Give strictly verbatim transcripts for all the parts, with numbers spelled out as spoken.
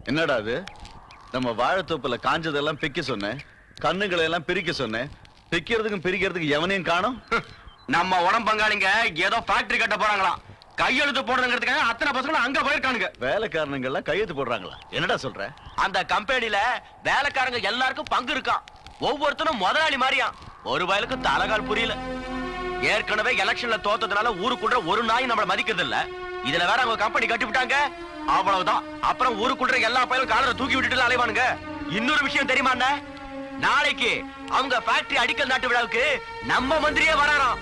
என்னடா அது? நம்ம வாழைத்தோப்புல காஞ்சதெல்லாம் பிக்க சொன்னேன், கண்ணுகளை எல்லாம் பிரிக்க சொன்னேன். பிக்கிறதுக்கும் பிரிக்கிறதுக்கு எவனையும் காணும். நம்ம உடம்பு பங்காளிங்க ஏதோ ஃபேக்டரி கட்ட போறாங்களாம். கையெழுத்து போடுறதுங்கிறதுக்காக அத்தனை பசங்களும் அங்க போயிருக்கானுங்க. வேலைக்காரனுங்க எல்லாம் கையெழுத்து போடுறாங்களா? என்னடா சொல்ற? அந்த கம்பெனில வேலைக்காரங்க எல்லாருக்கும் பங்கு இருக்கான். ஒவ்வொருத்தரும் முதலாளி மாதிரியா. ஒரு வயலுக்கு தலகால் புரியல. ஏற்கனவே எலெக்ஷன்ல தோத்ததுனால ஊருக்குள்ள ஒரு நாய் நம்மள மதிக்கிறது இல்ல. இதுல வேற அவங்க கம்பெனி கட்டி விட்டாங்க. அவ்வளவுதான். அப்புறம் ஊருக்குள்ள எல்லா பயிலும் காலரை தூக்கி விட்டுட்டு அலைவானுங்க. இன்னொரு விஷயம் தெரியுமா? நாளைக்கு அவங்க ஃபேக்டரி அடிக்கல் நாட்டு விழாவுக்கு நம்ம மந்திரியே வராராம்.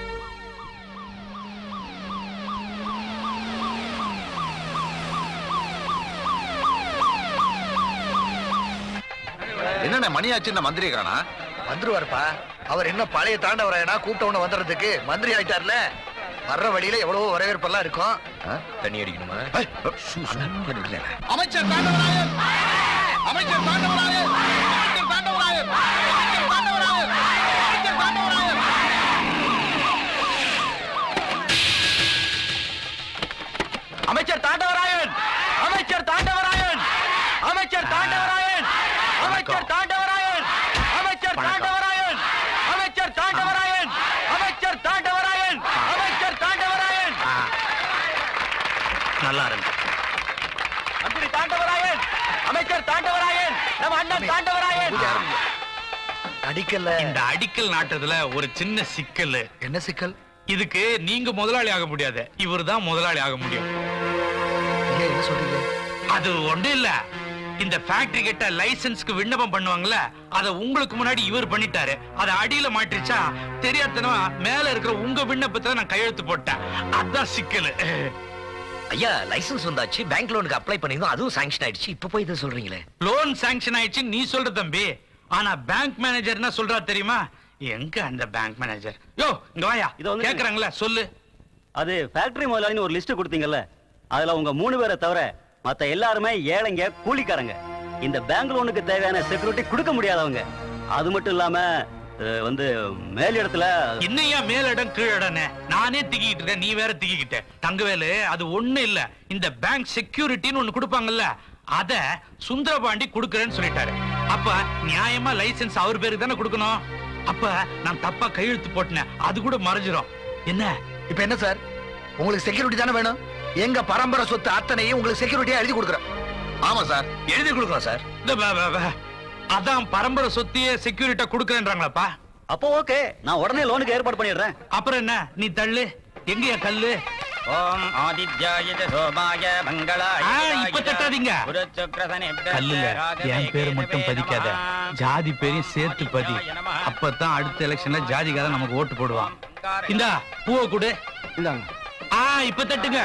என்ன மணியாச்சு இந்த மந்திரி காணா? வந்துருவாருப்பா. அவர் என்ன பழைய தாண்டவராயனா கூப்பிட்டவன வந்துறதுக்கு மந்திரி ஆயிட்டார்ல. வர்ற வழியில எவ்வளவோ வரவேற்பெல்லாம் இருக்கும். தண்ணி அடிக்கணுமா? அமைச்சர் தாண்டவராயன், அமைச்சர் தாண்டவராயன், அமைச்சர் தாண்டவராயன், அமைச்சர் தாண்டவராயன், அமைச்சர் தாண்டவராயன். அமைச்சர் தாண்டவராயன், அமைச்சர் தாண்டவராயன், அமைச்சர் தாண்டவராயன், அமைச்சர் தாண்டவராயன், அமைச்சர் தாண்டவராயன், அமைச்சர் தாண்டவராயன், அமைச்சர் தாண்டவராயன், அமைச்சர் தாண்டவராயன். நல்லா இருக்கு. மந்திரி தாண்டவராயன், அமைச்சர் தாண்டவராயன், நம்ம அண்ணன் தாண்டவராயன். அடிக்கல. இந்த அடிக்கல் நாட்டதுல ஒரு சின்ன சிக்கல். என்ன சிக்கல்? இதுக்கு நீங்க முதலாளி ஆக முடியாது, இவர் தான் முதலாளி ஆக முடியும். என்ன சொல்றீங்க? அது ஒண்ணு இல்ல. இந்த ஃபேக்டரி கிட்ட லைசென்ஸ்க்கு விண்ணப்பம் பண்ணுவாங்கல்ல, அத உங்களுக்கு முன்னாடி இவர் பண்ணிட்டாரு. அத அடியில மாட்டிச்சா தெரியாதனமா மேல இருக்கிற உங்க விண்ணப்பத்தை நான் கையெழுத்து போட்டேன். அதான் சிக்கல். ஐயா, லைசென்ஸ் வந்தாச்சு, பேங்க் லோனுக்கு அப்ளை பண்ணிருந்தோம், அதுவும் சாங்ஷன் ஆயிடுச்சு. இப்ப போய் இதை சொல்றீங்களே? லோன் சாங்ஷன் ஆயிடுச்சு நீ சொல்ற தம்பி. ஆனா பேங்க் மேனேஜர் என்ன சொல்றா தெரியுமா? எங்க அந்த பேங்க் மேனேஜர்? யோ இங்க வாயா, கேக்குறாங்களா சொல்லு. அது ஃபேக்டரி முதலாளின்னு ஒரு லிஸ்ட் கொடுத்தீங்கல்ல, அதுல உங்க மூணு பேரை தவிர மத்த எல்லாருமே ஏழைங்க, கூலிக்காரங்க. இந்த பேங்க் லோனுக்கு தேவையான செக்யூரிட்டி கொடுக்க முடியாதவங்க. அது மட்டும் இல்லாம வந்து மேல் இடத்துல என்னையா மேலிடம் கீழிடன்னு நானே திக்கிட்டு இருக்கேன், நீ வேற திக்கிட்ட. தங்கவேலு, அது ஒண்ணு இல்ல. இந்த பேங்க் செக்யூரிட்டின்னு ஒண்ணு கொடுப்பாங்கல்ல, அத சுந்தரபாண்டி கொடுக்கறேன்னு சொல்லிட்டாரு. அப்ப நியாயமா லைசென்ஸ் அவர் பேருக்கு தானே கொடுக்கணும். அப்ப நான் தப்பா கையெழுத்து போட்டேன், அது கூட மறைஞ்சிரும். என்ன இப்ப என்ன சார், உங்களுக்கு செக்யூரிட்டி தானே வேணும்? எங்க பரம்பரை சொத்து அத்தனையும் உங்களுக்கு செக்யூரிட்டியா எழுதி கொடுக்குறோம். ஆமா சார், எழுதி கொடுக்கலாம் சார். அதான் பரம்பரை சொத்தியே செக்யூரிட்டா கொடுக்கறேன்றாங்களாப்பா. அப்போ ஓகே, நான் உடனே லோனுக்கு ஏற்பாடு பண்ணிடுறேன். அப்புறம் என்ன, நீ தள்ளு. எங்கயா கல்லு? ஓம் ஆதித்யாய சோமாய மங்களாய. இப்ப தட்டாதீங்க. கல்லுல என் பேரு மட்டும் பதிக்காத, ஜாதி பேரையும் சேர்த்து பதி. அப்பதான் அடுத்த எலெக்ஷன்ல ஜாதிக்காரன் நமக்கு ஓட்டு போடுவான். இந்தா பூவை கொடு. ஆ இப்ப தட்டுங்க.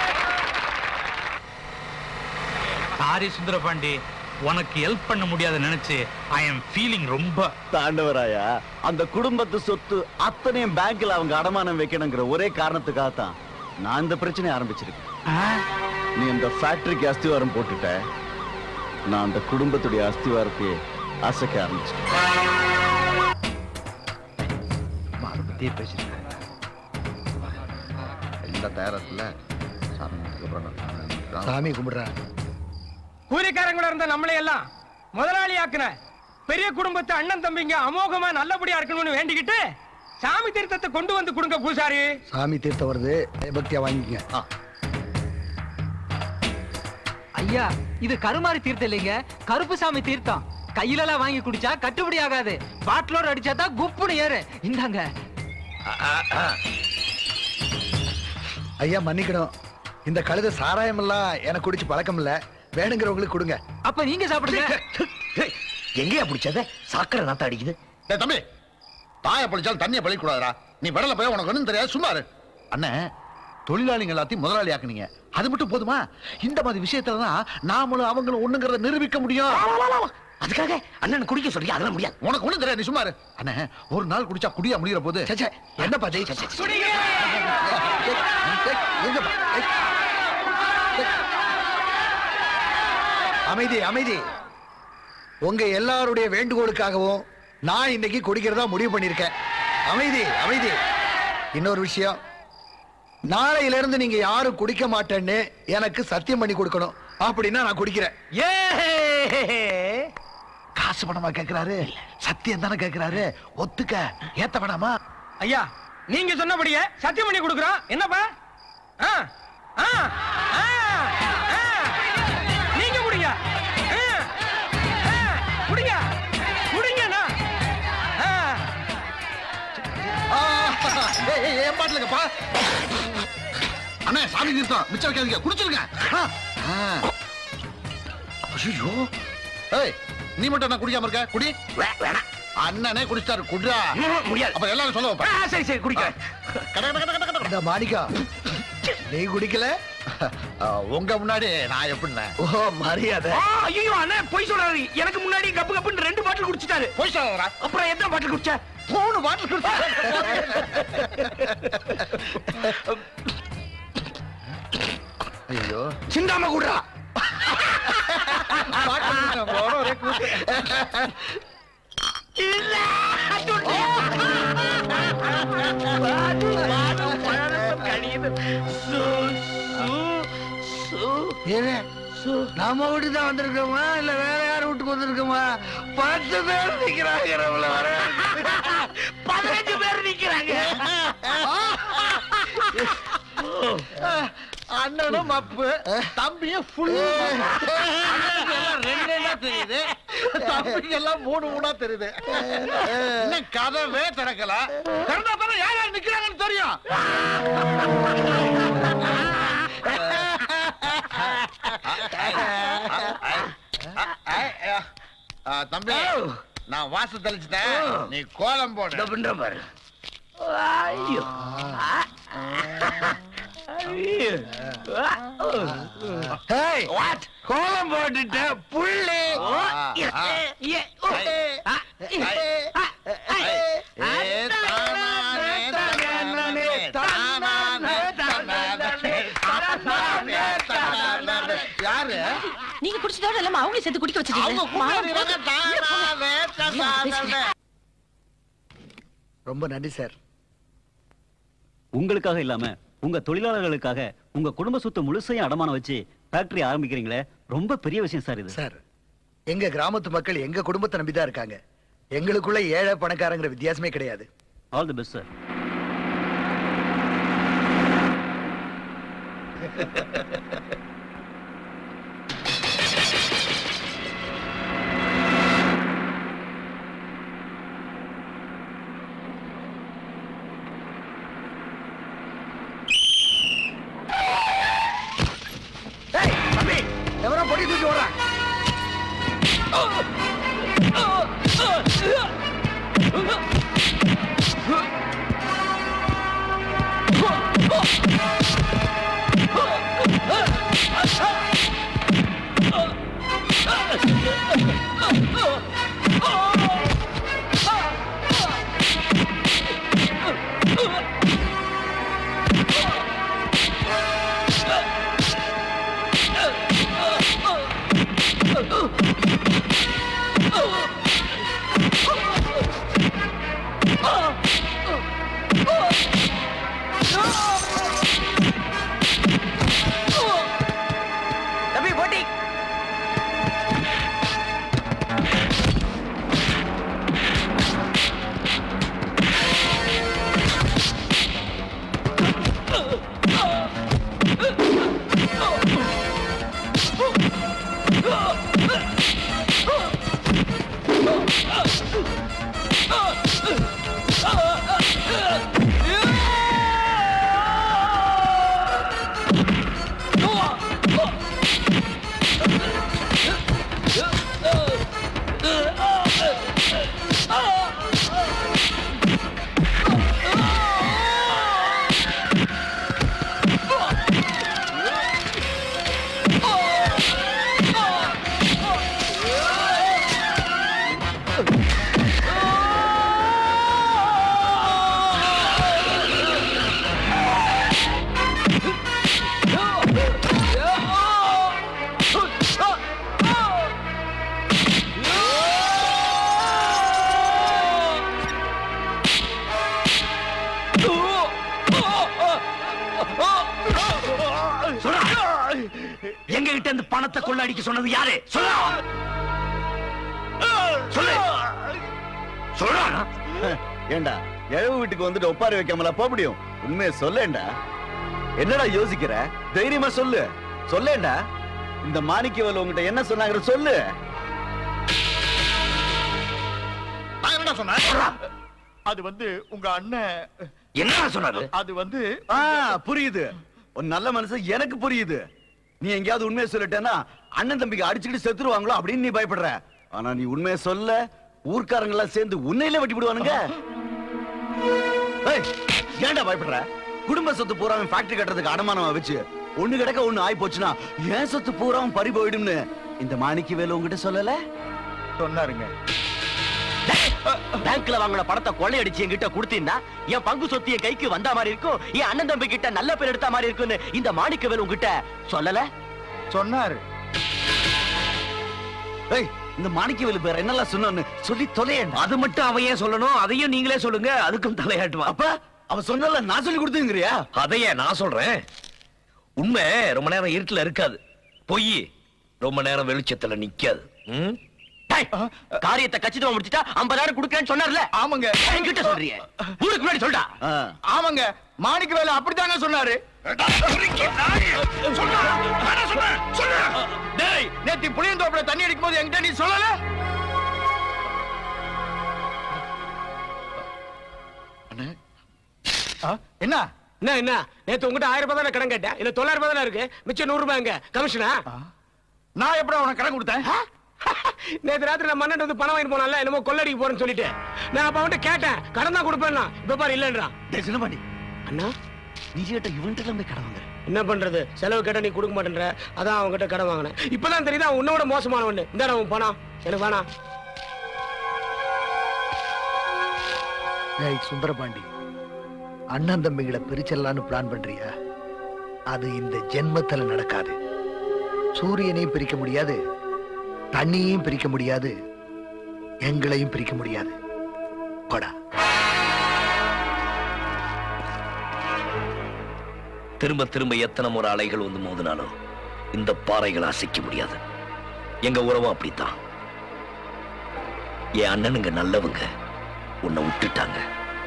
சாரி சுந்தரபாண்டி, உனக்கு ஹெல்ப் பண்ண முடியாத நினைச்சு ஐ எம் ஃபீலிங் ரொம்ப. தாண்டவராயா, அந்த குடும்பத்து சொத்து அத்தனையும் பேங்க்ல அவங்க அடமானம் வைக்கணுங்கிற ஒரே காரணத்துக்காக தான் நான் இந்த பிரச்சனையை ஆரம்பிச்சிருக்கேன். நீ இந்த ஃபேக்டரிக்கு அஸ்திவாரம் போட்டுட்ட, நான் அந்த குடும்பத்துடைய அஸ்திவாரத்தையே அசைக்க ஆரம்பிச்சிட்டேன். சாமி கும்பிடுறேன். கூலிக்காரங்கள இருந்த நம்மளை எல்லாம் முதலாளி ஆக்குன பெரிய குடும்பத்தை அண்ணன் தம்பிங்க அமோகமா நல்லபடியா இருக்கணும்னு வேண்டிக்கிட்டு சாமி தீர்த்தத்தை கொண்டு வந்து கொடுங்க பூசாரி. சாமி தீர்த்தம் வருது, பக்தியா வாங்கிக்கங்க. ஐயா, இது கருமாரி தீர்த்தம் இல்லைங்க, கருப்பு சாமி தீர்த்தம். கையில எல்லாம் வாங்கி குடிச்சா கட்டுப்படி ஆகாது, பாட்டிலோட அடிச்சாதான் குப்புன்னு ஏறு. இந்தாங்க. ஐயா மன்னிக்கணும், இந்த கழுத சாராயம் எல்லாம் எனக்கு குடிச்சு பழக்கம் இல்ல, வேணுங்கிறவங்களுக்கு கொடுங்க. அப்ப நீங்க சாப்பிடுங்க. எங்கயா பிடிச்சத சாக்கடை நாத்த அடிக்குது. தம்பி, தாய பழிச்சாலும் தண்ணியை பழிக்கூடாதா? நீ விடல போய் உனக்கு ஒண்ணும் தெரியாது, சும்மா இரு. அண்ணன், தொழிலாளிகள் எல்லாத்தையும் முதலாளி ஆக்குனீங்க, அது மட்டும் போதுமா? இந்த மாதிரி விஷயத்துலதான் நாமளும் அவங்களும் ஒண்ணுங்கிறத நிரூபிக்க முடியும். அதுக்காக அண்ணன் குடிக்க சொல்லி அதெல்லாம் முடியாது. உனக்கு ஒண்ணும் தெரியாது, நீ சும்மா இரு. அண்ணன், ஒரு நாள் குடிச்சா குடியா முடிகிற போது என்னப்பா ஜெய் அமைதி அமைதி. உங்க எல்லாருடைய வேண்டுகோளுக்காகவும் நான் இன்னைக்கு குடிக்கிறதா முடிவு பண்ணிருக்கேன். அமைதி அமைதி. இன்னொரு விஷயம், நாளையில இருந்து நீங்க யாரும் குடிக்க மாட்டேன்னு எனக்கு சத்தியம் பண்ணி கொடுக்கணும். அப்படின்னா நான் குடிக்கிறேன். ஏ காசு பணமா கேக்குறாரு, சத்தியம் தானே கேக்குறாரு, ஒத்துக்க. ஏத்த வேணாமா? ஐயா நீங்க சொன்னபடியே சத்தியம் பண்ணி கொடுக்குறோம். என்னப்பா? ஆ, ஆ, ஆ, ஆ. நீங்க முடிங்க. ஆ, ஆ, முடிங்க முடிங்கண்ணா. ஆ. ஆ, ஏய், ஏய், ஏன் பாட்டுலங்கப்பா? அண்ணா சாமி நிறுத்தம், மிச்சம் வைக்காதீங்க, குடிச்சிருங்க. ஐயோ, ஏய் நீ மட்டும் என்ன குடிக்காம இருக்க? குடி. அண்ணனே குடிச்சாரு, குடிடா. முடியாது. அப்ப எல்லாரும் சொல்ல வைப்பேன். சரி சரி குடிக்கிறேன். இந்த மாணிக்கா நீ குடிக்கல, உங்க முன்னாடி நான் எப்படின்னா? ஓ மரியாதை. ஐயோ அண்ணே போய் சொல்றாரு. எனக்கு முன்னாடி கப்பு கப்புன்னு ரெண்டு பாட்டில் குடிச்சிட்டாரு. போய் சொல்றா. அப்புறம் எத்தனை பாட்டில் குடிச்ச? மூணு பாட்டில் குடிச்சா. ஐயோ சிந்தாம கூடா. நம்ம வீட்டுக்கு தான் வந்திருக்கோமா இல்ல வேற யார் வீட்டுக்கு வந்திருக்கோமா? பத்து பேர் நிக்கிறாங்க, வர பதினஞ்சு பேர் நிக்கிறாங்க. அண்ணனும் மப்பு, தம்பியும் ஃபுல். ரெண்டு தெரியுது, தம்பிக்கு எல்லாம் மூணு மூணா தெரியுது. இன்னும் கதவே திறக்கல. திறந்தா தானே யார் யார் நிக்கிறாங்கன்னு தெரியும். தம்பி நான் வாசல் தெளிச்சுட்டேன், நீ கோலம் போடு. பண்ற பாரு. ஐயோ கோலம் போட்டுட்ட புள்ளி. யாரு நீங்க குடிச்சதோட இல்லாம அவங்களே சேர்த்து குடிக்க வச்சிருக்கீங்க. ரொம்ப நன்றி சார். உங்களுக்காக இல்லாம உங்க தொழிலாளர்களுக்காக உங்க குடும்ப சொத்து முழுசையும் அடமானம் வச்சு ஃபேக்டரி ஆரம்பிக்கிறீங்களே, ரொம்ப பெரிய விஷயம் சார் இது. சார் எங்க கிராமத்து மக்கள் எங்க குடும்பத்தை நம்பிதான் இருக்காங்க. எங்களுக்குள்ள ஏழை பணக்காரங்கிற வித்தியாசமே கிடையாது. All the best sir. எவரோ பொடி தூக்கி ஓடுறான். எங்க கிட்ட இருந்து பணத்தை கொள்ளடிக்க சொன்னது யாரு? சொல்லு சொல்லு சொல்லு. ஏண்டா எழுவு வீட்டுக்கு வந்துட்டு ஒப்பாரி வைக்காமலா போக முடியும்? உண்மையை சொல்லேண்டா. என்னடா யோசிக்கிற? தைரியமா சொல்லு. சொல்லேண்டா. இந்த மாணிக்கவேல் உங்ககிட்ட என்ன சொன்னாங்க சொல்லு. நான் என்ன சொன்னேன்? அது வந்து உங்க அண்ணன் என்ன சொன்னாரு? அது வந்து புரியுது. ஒரு நல்ல மனுஷன் எனக்கு புரியுது. நீ எங்கேயாவது உண்மையை சொல்லிட்டேன்னா அண்ணன் தம்பிக்கு அடிச்சுக்கிட்டு செத்துருவாங்களோ அப்படின்னு நீ பயப்படுற. ஆனா நீ உண்மையை சொல்ல ஊர்க்காரங்க எல்லாம் சேர்ந்து உன்னையில வெட்டி விடுவானுங்க. ஏன்டா பயப்படுற? குடும்ப சொத்து பூரா ஃபேக்டரி கட்டுறதுக்கு அடமானமா வச்சு ஒண்ணு கிடக்க ஒண்ணு ஆயி போச்சுன்னா ஏன் சொத்து பூரா பறி போயிடும்னு இந்த மாணிக்கவேல் உங்ககிட்ட சொல்லல? சொன்னாருங்க. பேங்க்ல வாங்கின பணத்தை கொள்ளையடிச்சு என்கிட்ட கொடுத்தீங்கன்னா என் பங்கு சொத்து என் கைக்கு வந்த மாதிரி இருக்கும், என் அண்ணன் தம்பி கிட்ட நல்ல பேர் எடுத்த மாதிரி இருக்குன்னு இந்த மாணிக்கவேல் உங்ககிட்ட சொல்லல? சொன்னாரு. இந்த மாணிக்கவேல் பேர் என்னெல்லாம் சொன்னு சொல்லி தொலையேன். அது மட்டும் அவன் ஏன் சொல்லணும்? அதையும் நீங்களே சொல்லுங்க. அதுக்கும் தலையாட்டுவான். அப்ப அவ சொன்னல நான் சொல்லி கொடுத்துங்கிறியா? அதையே நான் சொல்றேன். உண்மை ரொம்ப நேரம் இருட்டுல இருக்காது, பொய் ரொம்ப நேரம் வெளிச்சத்துல நிக்காது. காரியத்தை கச்சிதமா முடிச்சிட்டா ஐம்பதாயிரம் கொடுக்கறேன்னு சொன்னார்ல? ஆமாங்க. என்கிட்ட சொல்றிய? ஊருக்கு முன்னாடி சொல்டா. ஆமாங்க, மாணிக்கவேல் அப்படித்தாங்க சொன்னாரு. டேய், நேத்து புளியந்தோப்புல தண்ணி அடிக்கும் போது என்கிட்ட நீ சொல்லல? என்ன என்ன என்ன நேத்து உங்ககிட்ட ஆயிரம் ரூபாய் தானே கடன் கேட்டேன், இல்ல தொள்ளாயிரம் ரூபாய் தானே இருக்கு, மிச்சம் நூறு ரூபாய் எங்க கமிஷனா? நான் எப்படி உனக்கு கடன் கொடுத்தேன்? நேத்து ராத்திரி நான் மன்னன் வந்து பணம் வாங்கி போனால என்னமோ கொள்ளடிக்கு போறேன்னு சொல்லிட்டு நான் அப்ப அவன்கிட்ட கேட்டேன், கடன் தான் கொடுப்பேன். இப்ப பாரு இல்லன்றான். சின்னபாண்டி அண்ணா, நீ கிட்ட இவன்கிட்ட எல்லாம் போய் கடன் வாங்குற? என்ன பண்றது, செலவு கேட்ட நீ கொடுக்க மாட்டேன்ற, அதான் அவங்க கிட்ட கடன் வாங்கினேன். இப்பதான் தெரியுது அவன் உன்னோட மோசமானவன். இந்த அவன் பணம் எனக்கு வேணாம். ஏய் சுந்தரபாண்டி, அண்ணன் தம்பிகளை பிரிச்சிடலான்னு பிளான் பண்றியா? அது இந்த ஜென்மத்துல நடக்காது. சூரியனையும் பிரிக்க முடியாது, தண்ணியையும் பிரிக்க முடியாது, எங்களையும் பிரிக்க முடியாது. கொடா. திரும்ப திரும்ப எத்தனை முறை அலைகள் வந்து மோதினாலும் இந்த பாறைகளை அசைக்க முடியாது. எங்க உறவும் அப்படித்தான். என் அண்ணனுங்க நல்லவங்க, உன்னை விட்டுட்டாங்க.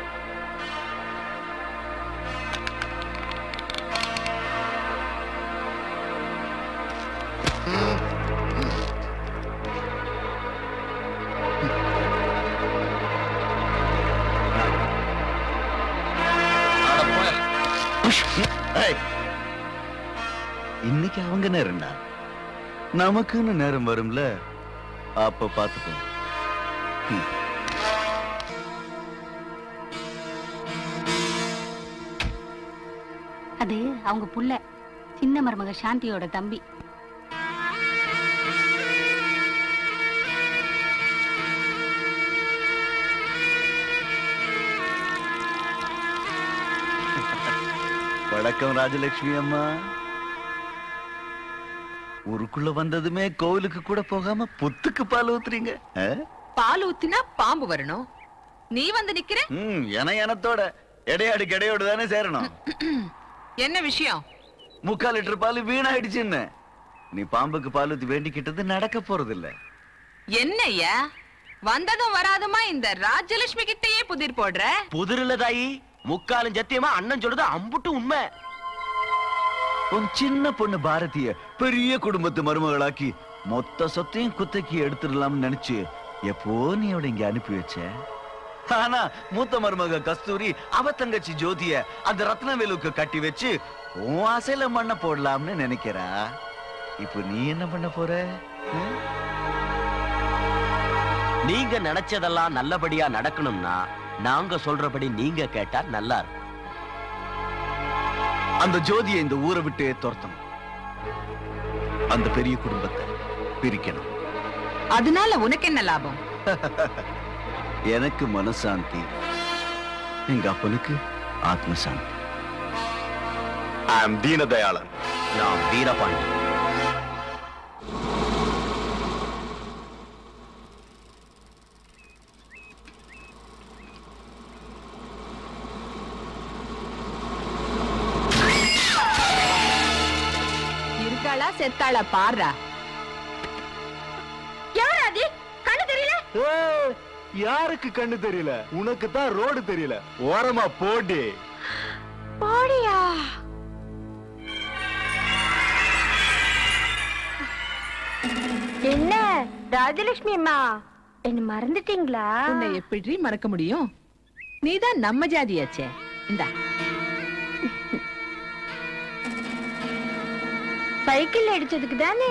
இன்னைக்கு அவங்க நேரம்டா, நமக்குன்னு நேரம் வரும்ல, அப்ப பாத்துக்கோ. அது அவங்க புள்ள, சின்ன மருமக சாந்தியோட தம்பி. வணக்கம் ராஜலட்சுமி அம்மா. ஊருக்குள்ள வந்ததுமே கோவிலுக்கு கூட போகாம புத்துக்கு பால் ஊத்துறீங்க. பால் ஊத்தினா பாம்பு வரணும், நீ வந்து நிக்கிற. என எனத்தோட எடையாடு கிடையோடு தானே சேரணும். என்ன விஷயம்? முக்கால் லிட்டர் பால் வீணாயிடுச்சுன்னு நீ பாம்புக்கு பால் ஊத்தி வேண்டிக்கிட்டது நடக்க போறது இல்ல. என்னய்யா வந்ததும் வராதுமா இந்த ராஜலட்சுமி கிட்டயே புதிர் போடுற? புதிர் இல்ல தாயி, முக்காலும் சத்தியமா அண்ணன் சொல்றது அம்புட்டு உண்மை. உன் சின்ன பொண்ணு பாரதிய பெரிய குடும்பத்து மருமகளாக்கி மொத்த சொத்தையும் குத்தைக்கு எடுத்துடலாம்னு நினைச்சு எப்போ நீ அவளை இங்க அனுப்பி வச்ச. ஆனா மூத்த மருமக கஸ்தூரி அவ தங்கச்சி ஜோதிய அந்த ரத்னவேலுக்கு கட்டி வச்சு உன் ஆசையில மண்ண போடலாம்னு நினைக்கிறா. இப்ப நீ என்ன பண்ண போற? நீங்க நினைச்சதெல்லாம் நல்லபடியா நடக்கணும்னா நாங்க சொல்றபடி நீங்க கேட்டா நல்லா இருக்கும். அந்த ஜோதியை இந்த ஊரை விட்டு துரத்தணும், அந்த பெரிய குடும்பத்தை பிரிக்கணும். அதனால உனக்கு என்ன லாபம்? எனக்கு மனசாந்தி, எங்க அப்பனுக்கு ஆத்மசாந்தி. ஐ அம் தீனதயாளன். நான் வீரபாண்டி. பொழைச்சாளா செத்தாளா பாருடா. யார் அது? கண்ணு தெரியல? யாருக்கு கண்ணு தெரியல? உனக்கு தான் ரோடு தெரியல. ஓரமா போடி. போடியா? என்ன ராஜலட்சுமி அம்மா, என்ன மறந்துட்டீங்களா? உன்னை எப்படி மறக்க முடியும்? நீதான் நம்ம ஜாதியாச்சே. இந்தா சைக்கிள் அடிச்சதுக்கு தானே.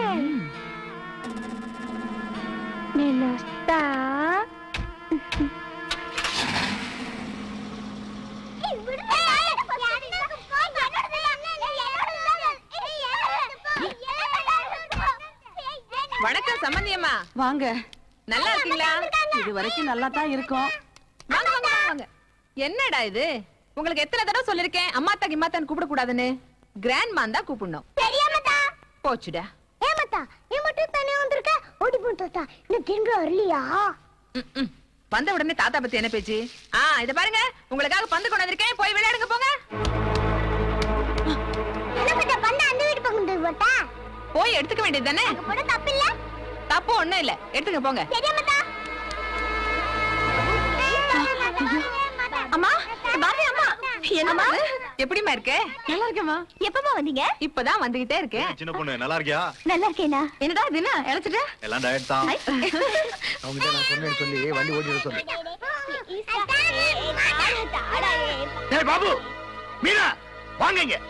வணக்கம் சம்பந்தியம்மா. வாங்க. நல்லா இருக்கீங்களா? இது வரைக்கும் நல்லா தான் இருக்கோம். வாங்க வாங்க வாங்க. என்னடா இது? உங்களுக்கு எத்தனை தடவை சொல்லிருக்கேன் அம்மாத்தா கிம்மாத்தான் கூப்பிட கூடாதுன்னு. கிராண்ட் மான் தான் கூப்பிடணும். தெரியாமதா போச்சுடா. ஏமாத்தா நீ மட்டும் தனியா வந்திருக்க. ஓடி போட்டா இன்னும் திரும்ப வரலையா? வந்த உடனே தாத்தா பத்தி என்ன பேச்சு? ஆ இத பாருங்க, உங்களுக்காக பந்து கொண்டு வந்திருக்கேன். போய் விளையாடுங்க போங்க. என்ன பண்ற? பந்து அந்த வீட்டு பக்கம் போட்டா போய் எடுத்துக்க வேண்டியது தானே. போட தப்பு இல்ல. தப்பு ஒண்ணும் இல்ல, எடுத்துங்க போங்க. தெரியாமதா அம்மா பாரதி அம்மா. என்னம்மா எப்படிமா இருக்க? நல்லா இருக்கேம்மா. எப்பமா வந்தீங்க? இப்பதான் வந்துகிட்டே இருக்கேன். சின்ன பொண்ணு நல்லா இருக்கியா? நல்லா இருக்கேனா? என்னடா இது என்ன இழைச்சிட்ட? எல்லாம் டயட் தான். அவங்க நான் சொன்னேன்னு சொல்லி வண்டி ஓட்டிட்டு சொன்னேன். ஏய் பாபு, மீனா வாங்க இங்க.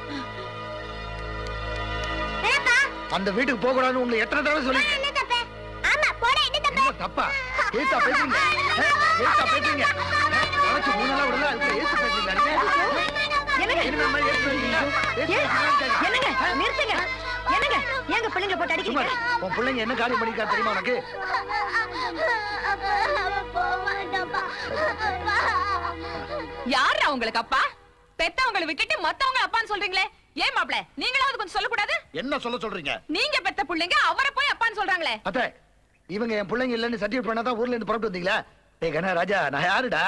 அந்த வீட்டுக்கு போக கூடாதுன்னு உங்களுக்கு எத்தனை தடவை சொல்லி? ஆமா போட. என்ன தப்பு? தப்பா? ஏத்தா பேசுறீங்க? ஏத்தா பேசுறீங்க? வளைச்சு மூணால விடல, அதுக்கு ஏத்து பேசுறீங்க. என்னங்க என்ன மாதிரி ஏத்து பேசுறீங்க? என்னங்க நிறுத்துங்க. என்னங்க ஏங்க பிள்ளைங்க போட்டு அடிக்கிறீங்க? உன் பிள்ளைங்க என்ன காரியம் பண்ணிருக்கா தெரியுமா உனக்கு? யாரா உங்களுக்கு அப்பா? பெத்தவங்களை விட்டுட்டு மத்தவங்க அப்பான்னு சொல்றீங்களே, ஏன் மாப்ள நீங்களாவது கொஞ்சம் சொல்லக்கூடாது? என்ன சொல்ல சொல்றீங்க? நீங்க பெத்த பிள்ளைங்க அவரை போய் அப்பான்னு சொல்றாங்களே. அத்தை, இவங்க என் பிள்ளைங்க இல்லன்னு சர்டிஃபிகேட் பண்ணாதான் ஊர்ல இருந்து புறப்பட்டு வந்தீங்களா? டேய் கனராஜா, நான் யாருடா?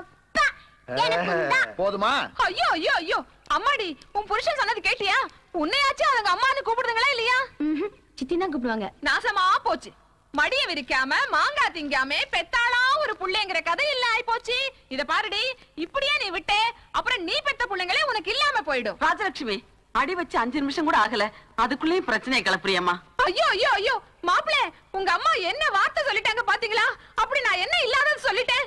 போதுமா? ஐயோ ஐயோ ஐயோ அம்மாடி, உன் புருஷன் சொன்னது கேட்டியா? உன்னையாச்சும் அவங்க அம்மான்னு கூப்பிடுதுங்களா இல்லையா? சித்தி தான் கூப்பிடுவாங்க. நாசமா போச்சு. மடிய விரிக்காம மாங்காய் திங்காம பெத்தாளா ஒரு புள்ளைங்கிற கதை இல்ல ஆயி போச்சு. இத பாருடி, இப்படியே நீ விட்டே அப்புறம் நீ பெத்த புள்ளைங்களே உனக்கு இல்லாம போயிடும். ராஜலட்சுமி, அடி வச்சு அஞ்சு நிமிஷம் கூட ஆகல, அதுக்குள்ளேயும் பிரச்சனை கிளப்புறியம்மா. ஐயோ ஐயோ ஐயோ மாப்பிள, உங்க அம்மா என்ன வார்த்தை சொல்லிட்டாங்க பாத்தீங்களா? அப்படி நான் என்ன இல்லாதது சொல்லிட்டேன்.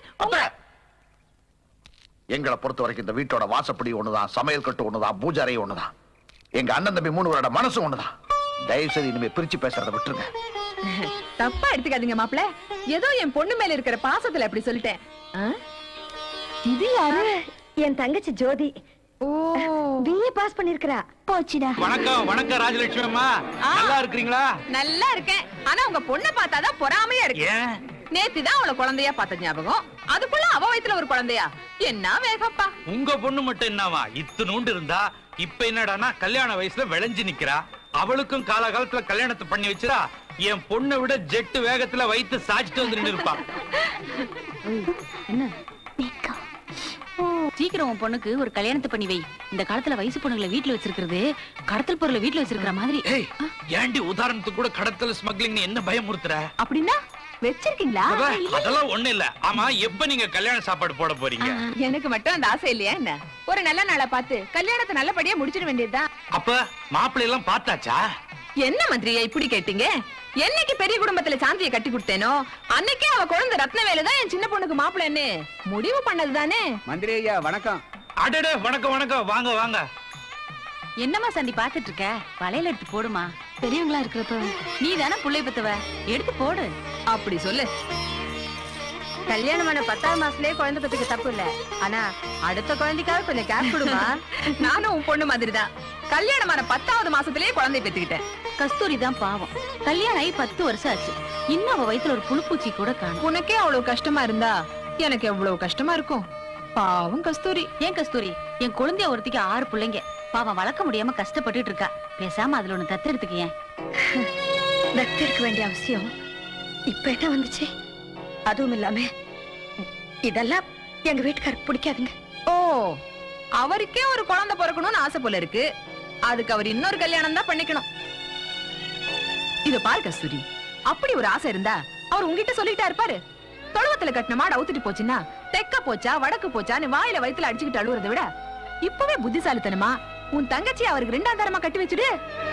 எங்களை பொறுத்த வரைக்கும் இந்த வீட்டோட வாசப்படி ஒண்ணுதான், சமையல் கட்டு ஒண்ணுதான், பூஜாரை ஒண்ணுதான். எங்க அண்ணன் தம்பி மூணு பேரோட மனசு ஒண்ணுதான். தயவு செய்து இனிமே பிரிச்சு பேசுறத விட்டுருங்க. தப்பா எடுத்துக்காதீங்க மாப்பிள, ஏதோ என் பொண்ணு மேல இருக்கிற பாசத்துல அப்படி சொல்லிட்டேன். இது யாரு? என் தங்கச்சி ஜோதி. ஓ பிஏ பாஸ் பண்ணிருக்கா. போச்சுடா. வணக்கம் வணக்கம் ராஜலட்சுமி அம்மா. நல்லா இருக்கீங்களா? நல்லா இருக்கேன். ஆனா உங்க பொண்ணை பார்த்தாதான் பொறாமையா இருக்கு. நேத்து தான் அவளை குழந்தையா பார்த்த ஞாபகம், அதுக்குள்ள அவ வயித்துல ஒரு குழந்தையா? என்ன வேகப்பா. உங்க பொண்ணு மட்டும் என்னவா இத்துணூண்டு இருந்தா, இப்ப என்னடானா கல்யாண வயசுல விளைஞ்சு நிக்கிறா. அவளுக்கும் காலகாலத்துல கல்யாணத்தை பண்ணி வச்சிரா. என் பொண்ணை விட ஜெட்டு வேகத்துல வைத்து சாச்சிட்டு வந்து நின்று இருப்பா. என்ன சீக்கிரம் உன் பொண்ணுக்கு ஒரு கல்யாணத்தை பண்ணி வை. இந்த காலத்துல வயசு பொண்ணுங்களை வீட்டுல வச்சிருக்கிறது கடத்தல் பொருளை வீட்டுல வச்சிருக்கிற மாதிரி. ஏண்டி உதாரணத்துக்கு கூட கடத்தல் ஸ்மக்லிங் என்ன பயமுறுத்துற? அப்படின்னா வச்சிருக்கீங்களா? அதெல்லாம் ஒண்ணு இல்ல. ஆமா, எப்ப நீங்க கல்யாண சாப்பாடு போட போறீங்க? எனக்கு மட்டும் அந்த ஆசை இல்லையா என்ன? ஒரு நல்ல நாளா பார்த்து கல்யாணத்தை நல்லபடியா முடிச்சிட வேண்டியதுதான். அப்ப மாப்பிள்ளை எல்லாம் பார்த்தாச்சா? என்ன மந்திரியா இப்படி கேட்டீங்க? என்னைக்கு பெரிய குடும்பத்துல சாந்தியை கட்டி கொடுத்தேனோ அன்னைக்கே அவ குழந்தை ரத்னவேலு தான் என் சின்ன பொண்ணுக்கு மாப்பிள்ளைன்னு முடிவு பண்ணதுதானே. மந்திரி ஐயா வணக்கம். அடடே வணக்கம் வணக்கம், வாங்க வாங்க. என்னம்மா சண்டி பாத்துட்டு இருக்க? வளையல் எடுத்து போடுமா. பெரியவங்களா இருக்கிறப்ப நீ தானே புள்ளை பத்தவ, எடுத்து போடு. அப்படி சொல்லு. கல்யாணமான பத்தாம் மாசத்துலயே குழந்தை பத்துக்கு தப்பு இல்ல, ஆனா அடுத்த குழந்தைக்காக கொஞ்சம் கேப் கொடுமா. நானும் உன் பொண்ணு மாதிரிதான் கல்யாணமான பத்தாவது மாசத்திலேயே குழந்தை பெத்துக்கிட்டேன். கஸ்தூரி தான் பாவம், கல்யாணம் ஆகி பத்து வருஷம் ஆச்சு, இன்னும் அவ வயித்துல ஒரு புழுப்பூச்சி கூட காணும். உனக்கே அவ்வளவு கஷ்டமா இருந்தா எனக்கு எவ்வளவு கஷ்டமா இருக்கும். பாவம் கஸ்தூரி. ஏன் கஸ்தூரி, என் குழந்தைய ஒருத்திக்கு ஆறு பிள்ளைங்க, பாவம் வளர்க்க முடியாம கஷ்டப்பட்டுட்டு இருக்கா. பேசாம அதுல ஒண்ணு தத்தெடுத்துக்க. ஏன் தத்தெடுக்க வேண்டிய அவசியம் இப்ப என்ன வந்துச்சு? அதுவும் இல்லாம இதெல்லாம் எங்க வீட்டுக்காரருக்கு பிடிக்காதுங்க. ஓ, அவருக்கே ஒரு குழந்தை பிறக்கணும்னு ஆசை போல இருக்கு. அதுக்கு அவர் இன்னொரு கல்யாணம் தான் பண்ணிக்கணும். இத பாரு கஸ்தூரி, அப்படி ஒரு ஆசை இருந்தா அவர் உங்ககிட்ட சொல்லிட்டா இருப்பாரு. தொழுவத்துல கட்டின மாடு அவுத்துட்டு போச்சுன்னா தெக்க போச்சா வடக்கு போச்சான்னு வாயில வயித்துல அடிச்சுக்கிட்டு அழுவுறதை விட இப்பவே புத்திசாலித்தனமா உன் தங்கச்சி அவருக்கு ரெண்டாம் தரமா கட்டி வச்சுடு.